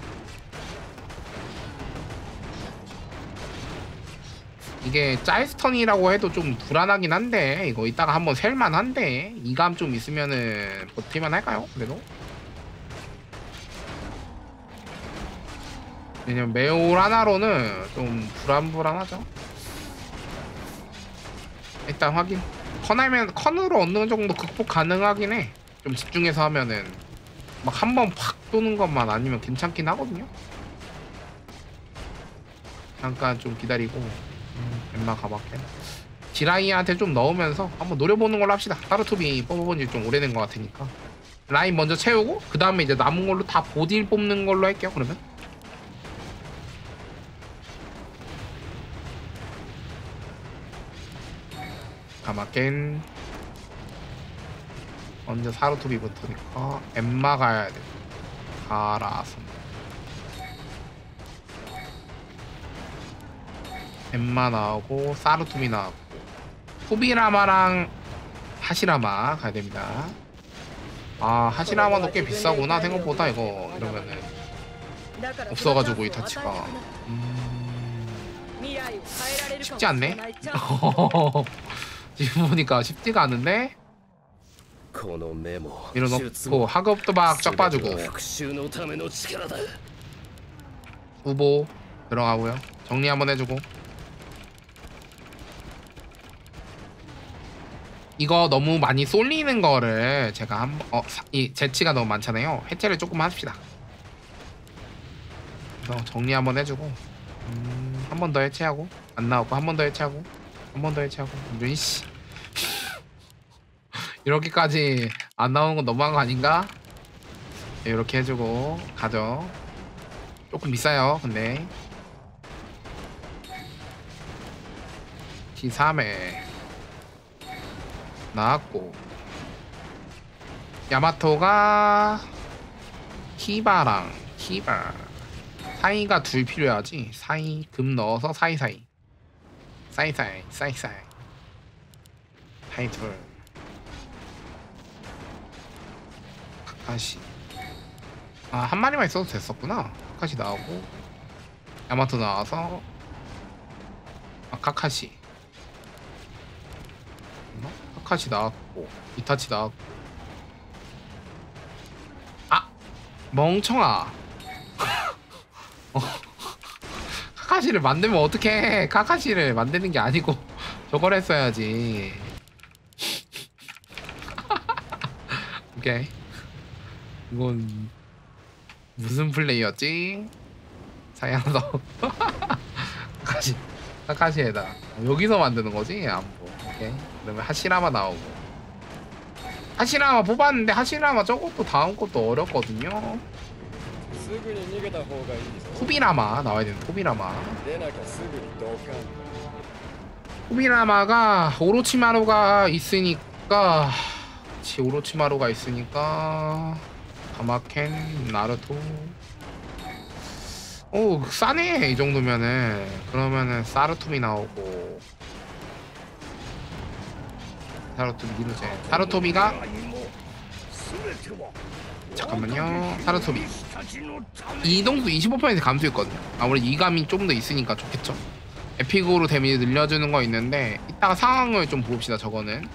이게 짤스턴이라고 해도 좀 불안하긴 한데 이거 이따가 한번 셀만한데 이감 좀 있으면은 버틸만 할까요? 그래도? 왜냐면 매올 하나로는 좀 불안하죠. 일단 확인. 컨으로 어느 정도 극복 가능하긴 해. 좀 집중해서 하면은 막 한 번 팍 도는 것만 아니면 괜찮긴 하거든요. 잠깐 좀 기다리고 엠마 가봤게 지라이한테 좀 넣으면서 한번 노려보는 걸로 합시다. 사루토비 뽑아본 지 좀 오래된 것 같으니까 라인 먼저 채우고 그 다음에 이제 남은 걸로 다 보딜 뽑는 걸로 할게요. 그러면 가마켄 먼저 사루토비부터니까 엠마 가야 돼. 가라서 엠마 나오고 사루토비 나왔고 후비라마랑 하시라마 가야 됩니다. 아 하시라마도 꽤 비싸구나 생각보다. 이거 이러면은 없어가지고 이타치가 쉽지 않네. 지금 보니까 쉽지가 않은데. 밀어넣고 하급도 막 쫙 빠지고 후보 들어가고요. 정리 한번 해주고. 이거 너무 많이 쏠리는 거를 제가 이 재치가 너무 많잖아요. 해체를 조금 합시다. 그래서 정리 한번 해주고 한 번 더 해체하고 안 나오고 한 번 더 해체하고 한 번 더 해체하고. 이런 씨 이렇게까지 안 나오는 건 너무한 거 아닌가? 네, 이렇게 해주고 가죠. 조금 비싸요 근데. T3에 나왔고 야마토가 히바랑 히바 사이가 둘 필요하지. 사이 금 넣어서 사이사이 사이사이 사이사이 사이 둘. 카카시 한 마리만 있어도 됐었구나. 카카시 나오고 야마토 나와서 카카시 카카시 나왔고 이타치 나왔고. 멍청아. 카카시를 만들면 어떡해. 카카시를 만드는 게 아니고 저걸 했어야지. 오케이. 이건 무슨 플레이였지? 사양서. 카카시에다 여기서 만드는 거지? 안보. 오케이. 그러면 하시라마 나오고. 하시라마 뽑았는데 하시라마 저것도 다음 것도 어렵거든요. 후비라마 나와야 되는. 후비라마가 오로치마루가 있으니까. 오로치마루가 있으니까 가마켄 나루토. 오 싸네 이 정도면은. 그러면은 사루토비 나오고. 사루토비 미루제. 사루토비가 잠깐만요. 사루토비 이동수 25% 감소했거든요. 아무래도 이감이 좀 더 있으니까 좋겠죠. 에픽으로 데미지 늘려주는 거 있는데 이따가 상황을 좀 봅시다. 저거는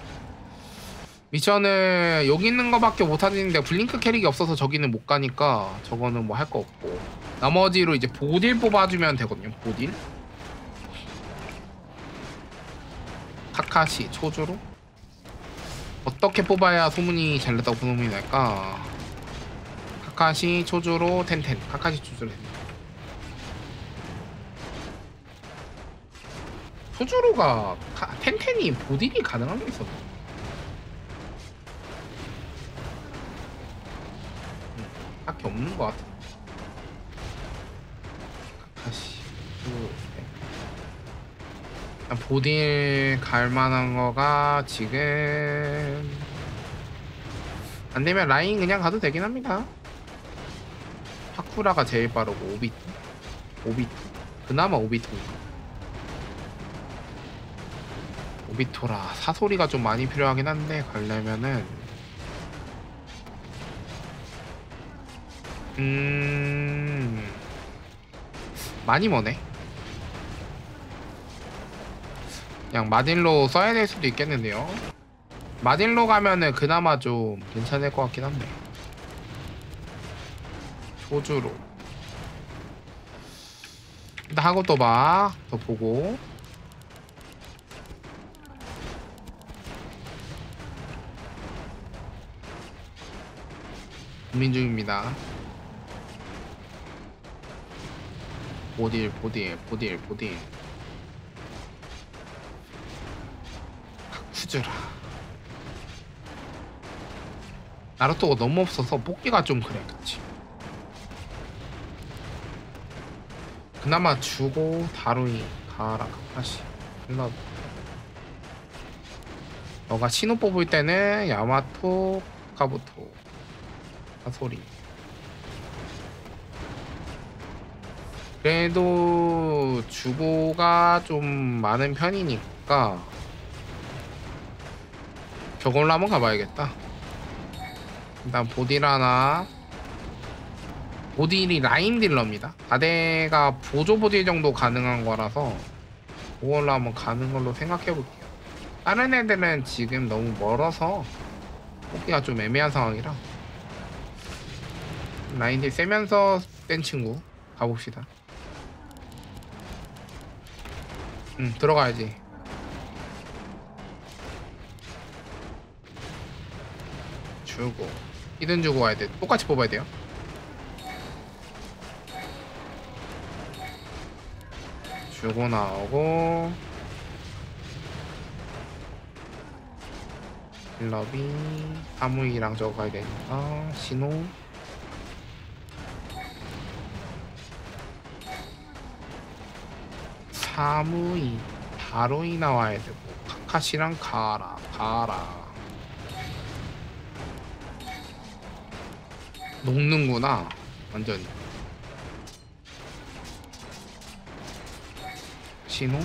미션을 여기 있는 거밖에 못 하는데 블링크 캐릭이 없어서 저기는 못 가니까 저거는 뭐 할 거 없고 나머지로 이제 보딜 뽑아주면 되거든요. 보딜 카카시 초조로 어떻게 뽑아야 소문이 잘 났다고 소문이 날까? 카카시 초조로 텐텐. 카카시 초조로 텐텐. 초조로가 텐텐이 보딜이 가능한 게 있었나? 딱히 없는 것 같아. 카카시 보딜 갈만한 거가 지금 안되면 라인 그냥 가도 되긴 합니다. 하쿠라가 제일 빠르고 오비토 그나마 오비토라 사소리가 좀 많이 필요하긴 한데 가려면은 많이 머네. 그냥 마딜로 써야 될 수도 있겠는데요. 마딜로 가면은 그나마 좀 괜찮을 것 같긴 한데. 조주로 일단 하고 또 봐. 더 보고 고민 중입니다. 보딜 후즈라 나루토가 너무 없어서 뽑기가 좀 그래. 그치 그나마 주고 다루이 가라 카카시 일라. 너가 신호 뽑을 때는 야마토 카부토 사소리. 그래도 주고가 좀 많은 편이니까 저걸로 한번 가봐야겠다. 일단 보딜 하나. 보딜이 라인 딜러입니다. 다대가 보조 보딜 정도 가능한 거라서 그걸로 한번 가는 걸로 생각해 볼게요. 다른 애들은 지금 너무 멀어서 뽑기가 좀 애매한 상황이라 라인 딜 세면서 뺀 친구 가봅시다. 들어가야지. 주고 히든 주고 와야 돼. 똑같이 뽑아야 돼요. 주고 나오고 빌러비 사무이랑 저거 가야 되니까 신호 사무이 바로이 나와야 되고 카카시랑 가라 녹는구나 완전히. 신호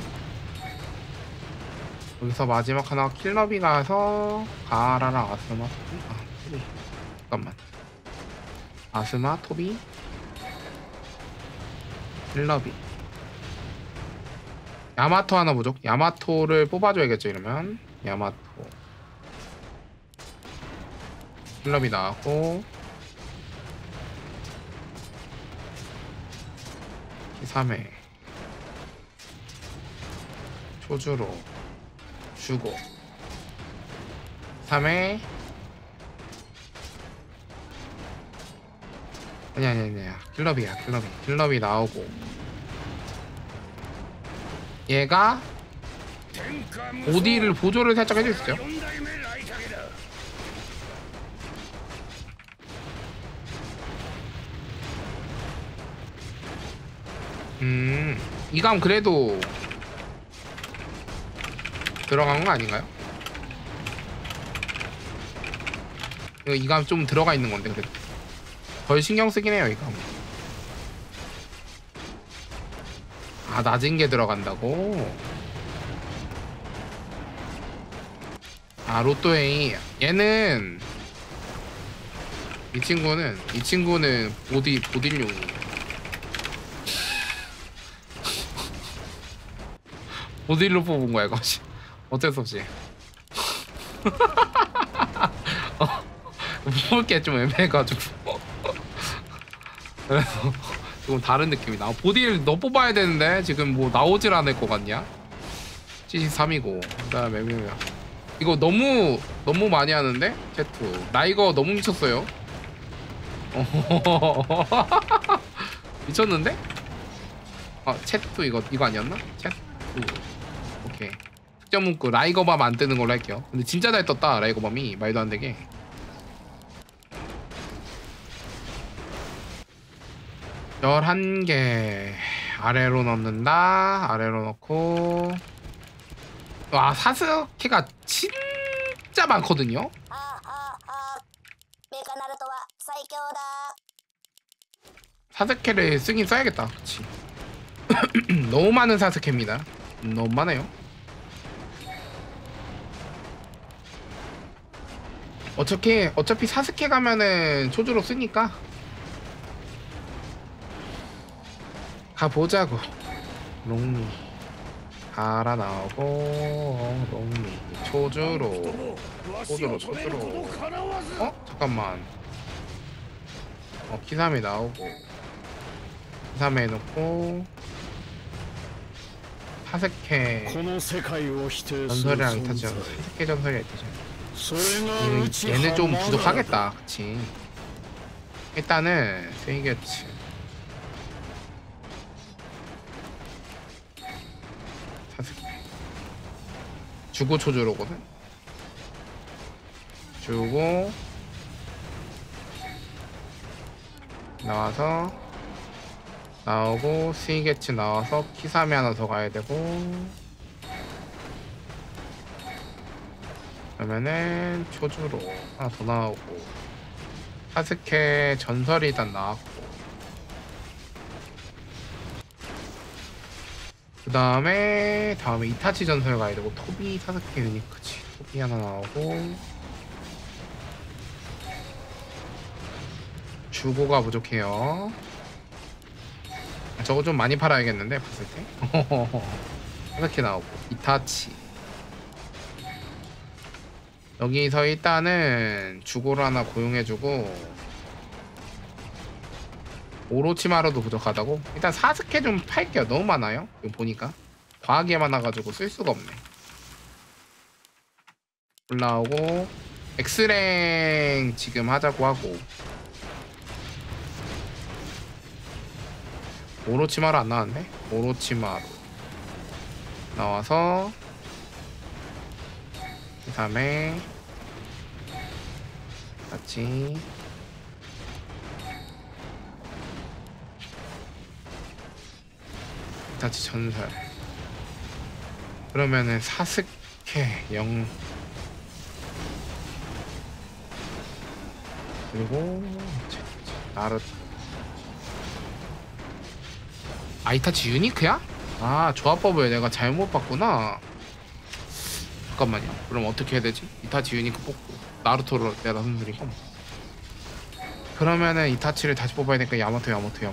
여기서 마지막 하나 킬러비 가서 가라랑 아스마 토비. 잠깐만. 아스마 토비 킬러비 야마토 하나 부족. 야마토를 뽑아줘야겠죠. 이러면 야마토 킬러비 나왔고 기사메 초주로 주고 3회 아니야 킬러비 나오고 얘가 보디를 보조를 살짝 해줄 수 있죠. 이감 그래도 들어간 거 아닌가요? 이거 이감 좀 들어가 있는 건데 그래도 덜 신경 쓰긴 해요 이감. 아 낮은 게 들어간다고? 아 로또에이 얘는 이 친구는 보딜용 보딜로 뽑은 거야 이거. 어쩔 수 없이. 뽑을 게 좀 애매해가지고. 그래서 조금 다른 느낌이다. 보딜 너 뽑아야 되는데 지금 뭐 나오질 않을 것 같냐? 73이고 그다음에 이거 너무 많이 하는데? 제트 라이거 너무 미쳤어요. 미쳤는데? 아 채트 이거 아니었나? 채트 오케이. 특정 문구 라이거밤 안 뜨는 걸로 할게요. 근데 진짜 잘 떴다 라이거밤이 말도 안 되게. 열 1개 아래로 넣는다. 아래로 넣고 와 사스케가 진짜 많거든요. 사스케를 쓰긴 써야겠다. 그치. 너무 많은 사스케입니다. 너무 많아요. 어차피 사스케 가면은 초주로 쓰니까 가보자고. 롱리 가라 나오고 롱리 초주로 잠깐만. 기삼에 나오고 기삼에 놓고 사스케 전설이랑 이타지야. 사스케 전설이랑 이타지야. 얘는 좀 부족하겠다. 그치. 일단은 세이게츠 사스케 주고 초조로거든. 주고 나와서 나오고 스위게츠 나와서 키사미 하나 더 가야 되고 그러면은 초주로 하나 더 나오고 사스케 전설이 일단 나왔고 다음에 이타치 전설 가야 되고 토비 사스케 유니크지. 토비 하나 나오고 주고가 부족해요. 저거 좀 많이 팔아야겠는데 봤을 때. 이렇게 나오고 이타치. 여기서 일단은 주고를 하나 고용해주고 오로치마루도 부족하다고? 일단 사스케 좀 팔게요. 너무 많아요. 이거 보니까 과하게 많아가지고 쓸 수가 없네. 올라오고 엑스랭 지금 하자고 하고 오로치마루 안 나왔네? 오로치마루 나와서 그 다음에 같이 이타치 전설. 그러면은 사스케 0 그리고 나르 이타치 유니크야? 아 조합법을 내가 잘못 봤구나. 잠깐만요. 그럼 어떻게 해야 되지? 이타치 유니크 뽑고 나루토를 내가 선수니까 그러면은 이타치를 다시 뽑아야 되니까 야마토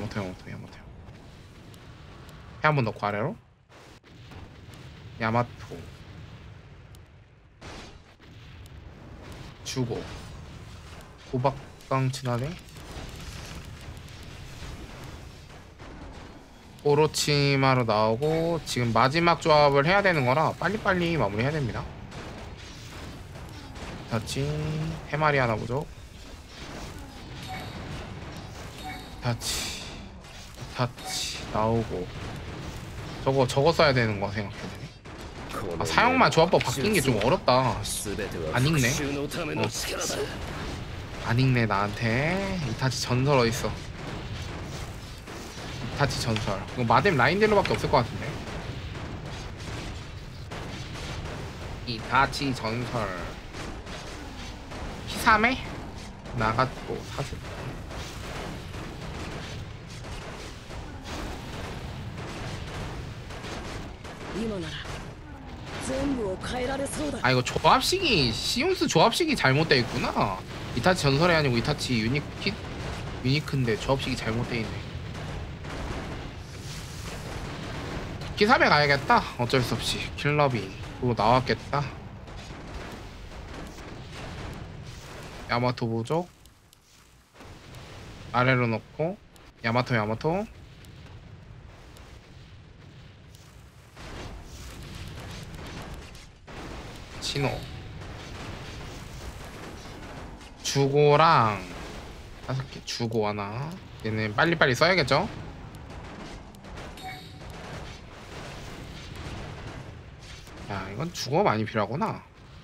해 한번 넣고 아래로 야마토 주고 호박강 친하네. 오로치마로 나오고 지금 마지막 조합을 해야 되는 거라 빨리빨리 마무리해야 됩니다. 다치 해마리 하나 부족. 다치 나오고 저거 써야 되는 거 생각해보네. 아, 사용만 조합법 바뀐 게 좀 어렵다. 안 읽네. 안 읽네 나한테. 이타치 전설 어딨어? 이타치 전설. 이거 마뎀 라인딜러밖에 없을 것 같은데. 이타치 전설. 히사메 나가또 사슬. 아 이거 조합식이 시온스 조합식이 잘못되어 있구나. 이타치 전설이 아니고 이타치 유니크인데 조합식이 잘못되어 있네. 기사배 가야겠다. 어쩔 수 없이 킬러비 그거 나왔겠다. 야마토 부족 아래로 놓고 야마토 신호 주고랑 5개 주고 하나. 얘는 빨리빨리 써야겠죠? 야 이건 주고 많이 필요하구나.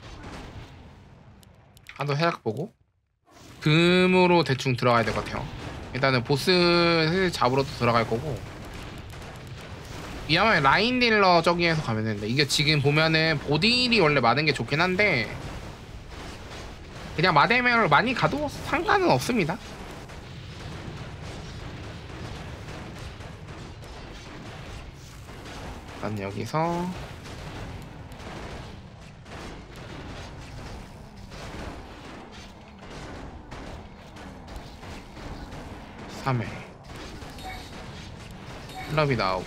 한번 생각 보고 금으로 대충 들어가야 될 것 같아요. 일단은 보스 슬슬 잡으러 또 들어갈 거고 이하면 라인 딜러 저기에서 가면 되는데 이게 지금 보면은 보딜이 원래 많은 게 좋긴 한데 그냥 마데메를 많이 가도 상관은 없습니다. 난 여기서 (3회) 클럽이 나오고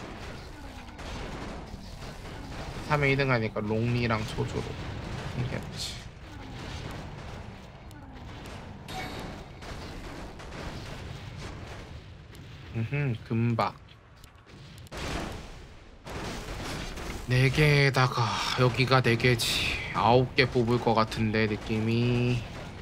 3회 2등 하니까 롱리랑 소주로 이겼지. 금박 4개에다가 여기가 4개지 9개 뽑을 것 같은데 느낌이.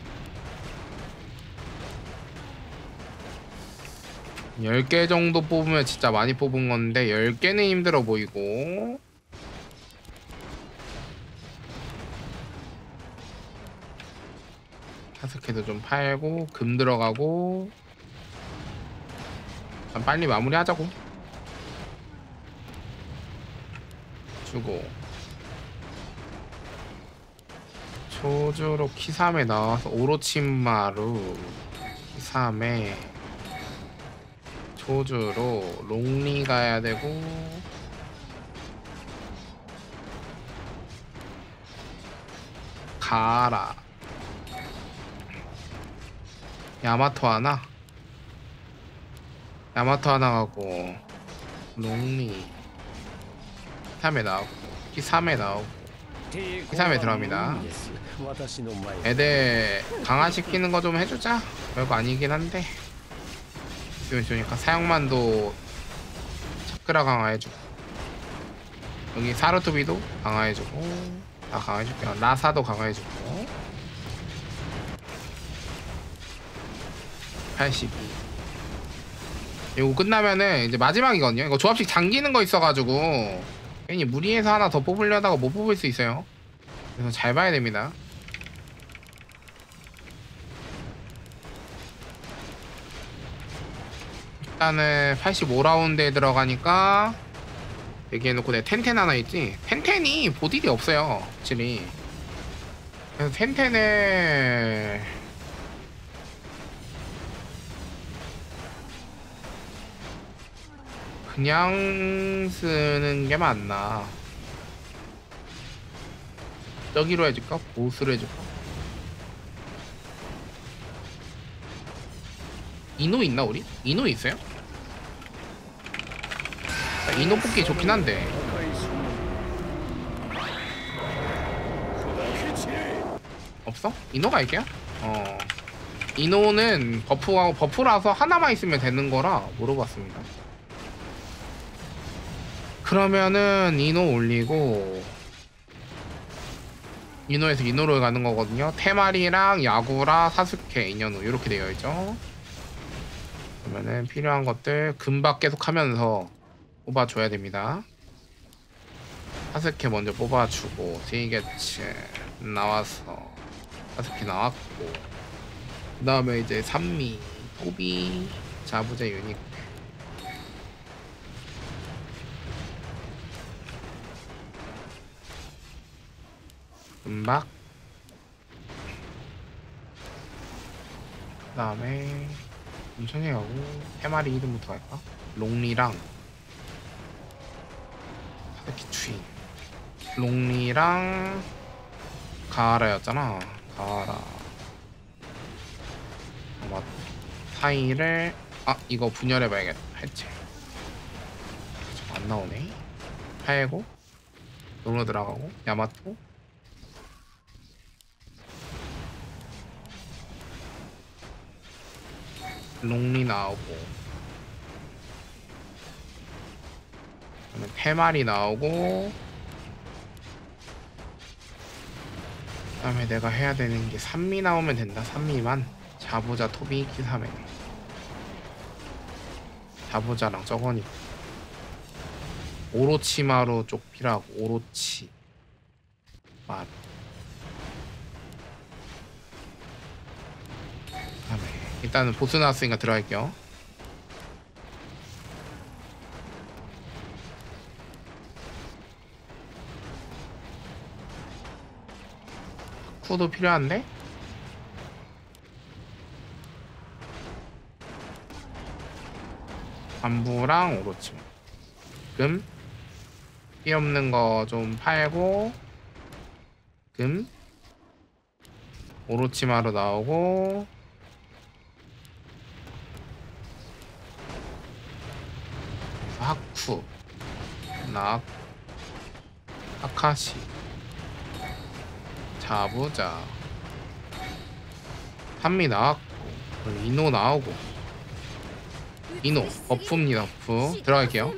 10개 정도 뽑으면 진짜 많이 뽑은 건데 10개는 힘들어 보이고 타스케도 좀 팔고 금 들어가고 빨리 마무리하자고. 주고 조조로 키삼에 나와서 오로치마루 키삼에 조조로 롱리 가야 되고 가라 야마토 하나 가고 롱리 키삼에 나오고 키삼에 나오고 키삼에 들어갑니다. 애들 강화시키는 거 좀 해주자. 별거 아니긴 한데 그러니까 사형만도 차크라 강화해주고 여기 사르토비도 강화해주고 다 강화해줄게요. 라사도 강화해주고 82 이거 끝나면은 이제 마지막이거든요. 이거 조합식 잠기는 거 있어가지고 괜히 무리해서 하나 더 뽑으려다가 못 뽑을 수 있어요. 그래서 잘 봐야 됩니다. 일단은 85라운드에 들어가니까 얘기해놓고 내 텐텐 하나 있지. 텐텐이 보딜이 없어요 확실히. 그래서 텐텐을 그냥 쓰는 게 맞나. 저기로 해줄까? 보스로 해줄까? 이노 있나 우리? 이노 있어요? 이노 뽑기 좋긴 한데 없어? 이노 갈게요. 이노는 버프라서 하나만 있으면 되는 거라 물어봤습니다. 그러면은 이노 올리고 이노에서 이노로 가는 거거든요. 테마리랑 야구라 사스케 인연우 이렇게 되어 있죠. 그러면은 필요한 것들 금박 계속 하면서 뽑아줘야 됩니다. 사스케 먼저 뽑아주고 세이게츠 나와서 사스케 나왔고 그 다음에 이제 산미, 토비, 자부제 유닛 금박 그 다음에 천천히 가고 해마리 이름부터 갈까? 롱리랑 사드키 추인 롱리랑 가하라였잖아. 가하라 아마 사이를 이거 분열해봐야겠다. 해체 안 나오네. 팔고 롱로 들어가고 야마토 롱리 나오고 그다음에 페마리 나오고 그다음에 내가 해야 되는 게 산미 나오면 된다. 산미만 자보자 토비 키사메 자보자랑 저거니 오로치마루 쪽 필요하고 오로치 마루 그다음에 일단은 보스 나왔으니까 들어갈게요. 쿠도 필요한데? 안부랑 오로치 금 피 없는 거 좀 팔고 금 오로치마루 나오고 하쿠 나 아카시 자부자 산미 나왔고 이노 나오고 이노 버프입니다. 버프 들어갈게요.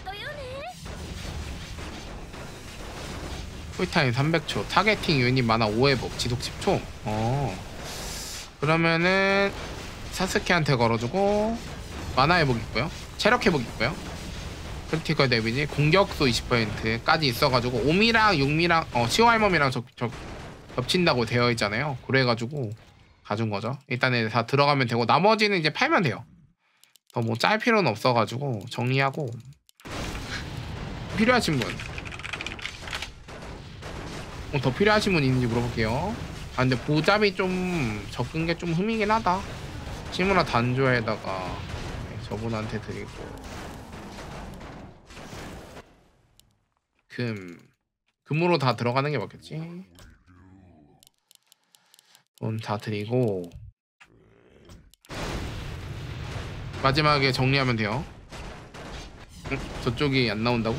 쿨타임 300초 타겟팅 유닛 만화 5회복 지속 10초. 그러면은 사스케한테 걸어주고 만화 회복 있고요. 체력 회복 있고요. 크리티컬 데미지 공격도 20%까지 있어가지고 오미랑 육미랑 시오할멈이랑 겹친다고 되어 있잖아요. 그래가지고 가준 거죠. 일단은 다 들어가면 되고 나머지는 이제 팔면 돼요. 더 뭐 짤 필요는 없어가지고 정리하고 필요하신 분 더 필요하신 분 있는지 물어볼게요. 아 근데 보잡이 좀 적은 게 좀 흠이긴 하다. 시무라 단조에다가 저분한테 드리고 금으로 다 들어가는 게 맞겠지. 돈 다 드리고 마지막에 정리하면 돼요. 저쪽이 안 나온다고?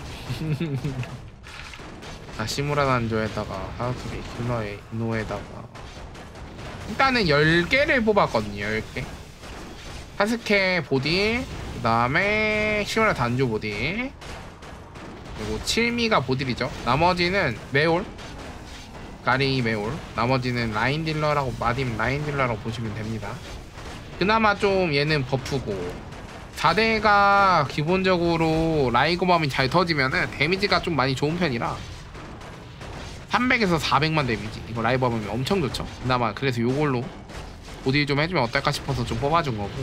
자, 시무라 단조에다가 하우스비 킬러에 이노에다가 일단은 10개를 뽑았거든요. 10개 하스케 보디, 그 다음에 시무라 단조 보디, 그리고 칠미가 보딜이죠. 나머지는 메올, 가리 메올, 나머지는 라인 딜러라고, 마딤 라인 딜러라고 보시면 됩니다. 그나마 좀 얘는 버프고 4대가 기본적으로 라이고밤이 잘 터지면은 데미지가 좀 많이 좋은 편이라 300에서 400만 데미지, 이거 라이고밤이 엄청 좋죠. 그나마 그래서 요걸로 보딜 좀 해주면 어떨까 싶어서 좀 뽑아준 거고.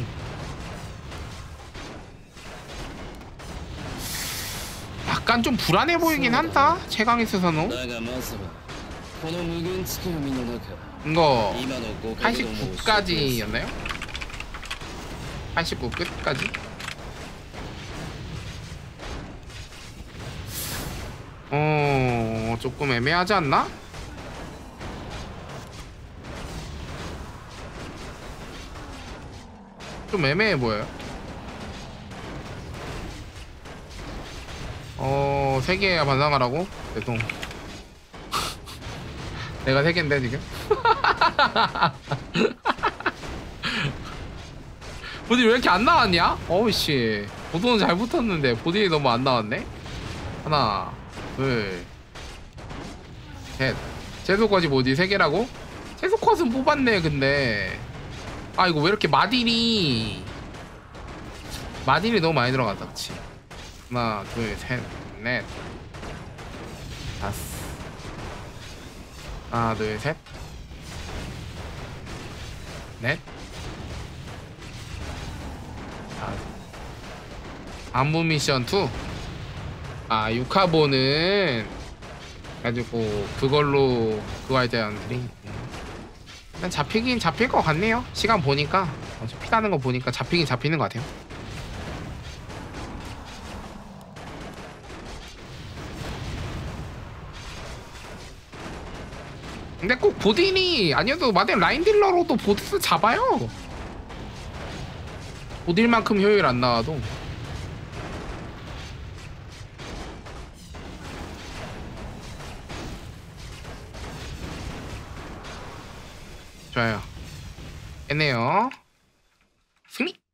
약간 좀 불안해 보이긴 한다. 최강에서는 이거 89까지였나요? 89 끝까지? 조금 애매하지 않나? 좀 애매해 보여요. 3개야 반상하라고? 죄송. 내가 3개인데 지금? 보디 왜 이렇게 안 나왔냐? 어우씨, 보도는 잘 붙었는데 보디 너무 안 나왔네? 하나, 둘, 셋. 채소까지 보디 3개라고? 채소 컷은 뽑았네. 근데 아 이거 왜 이렇게 마딜이 너무 많이 들어간다. 그치? 하나, 둘, 셋, 넷, 다섯. 하나, 둘, 셋, 넷, 다섯. 안무 미션 2. 아 6화보는 가지고 그걸로 그거 할 때들이 일단 잡히긴 잡힐 것 같네요. 시간 보니까 피나는 거 보니까 잡히긴 잡히는 것 같아요. 근데 꼭 보딜이 아니어도 마덴 라인 딜러로도 보드스 잡아요. 보딜만큼 효율 안 나와도. 좋아요. 했네요. 승리.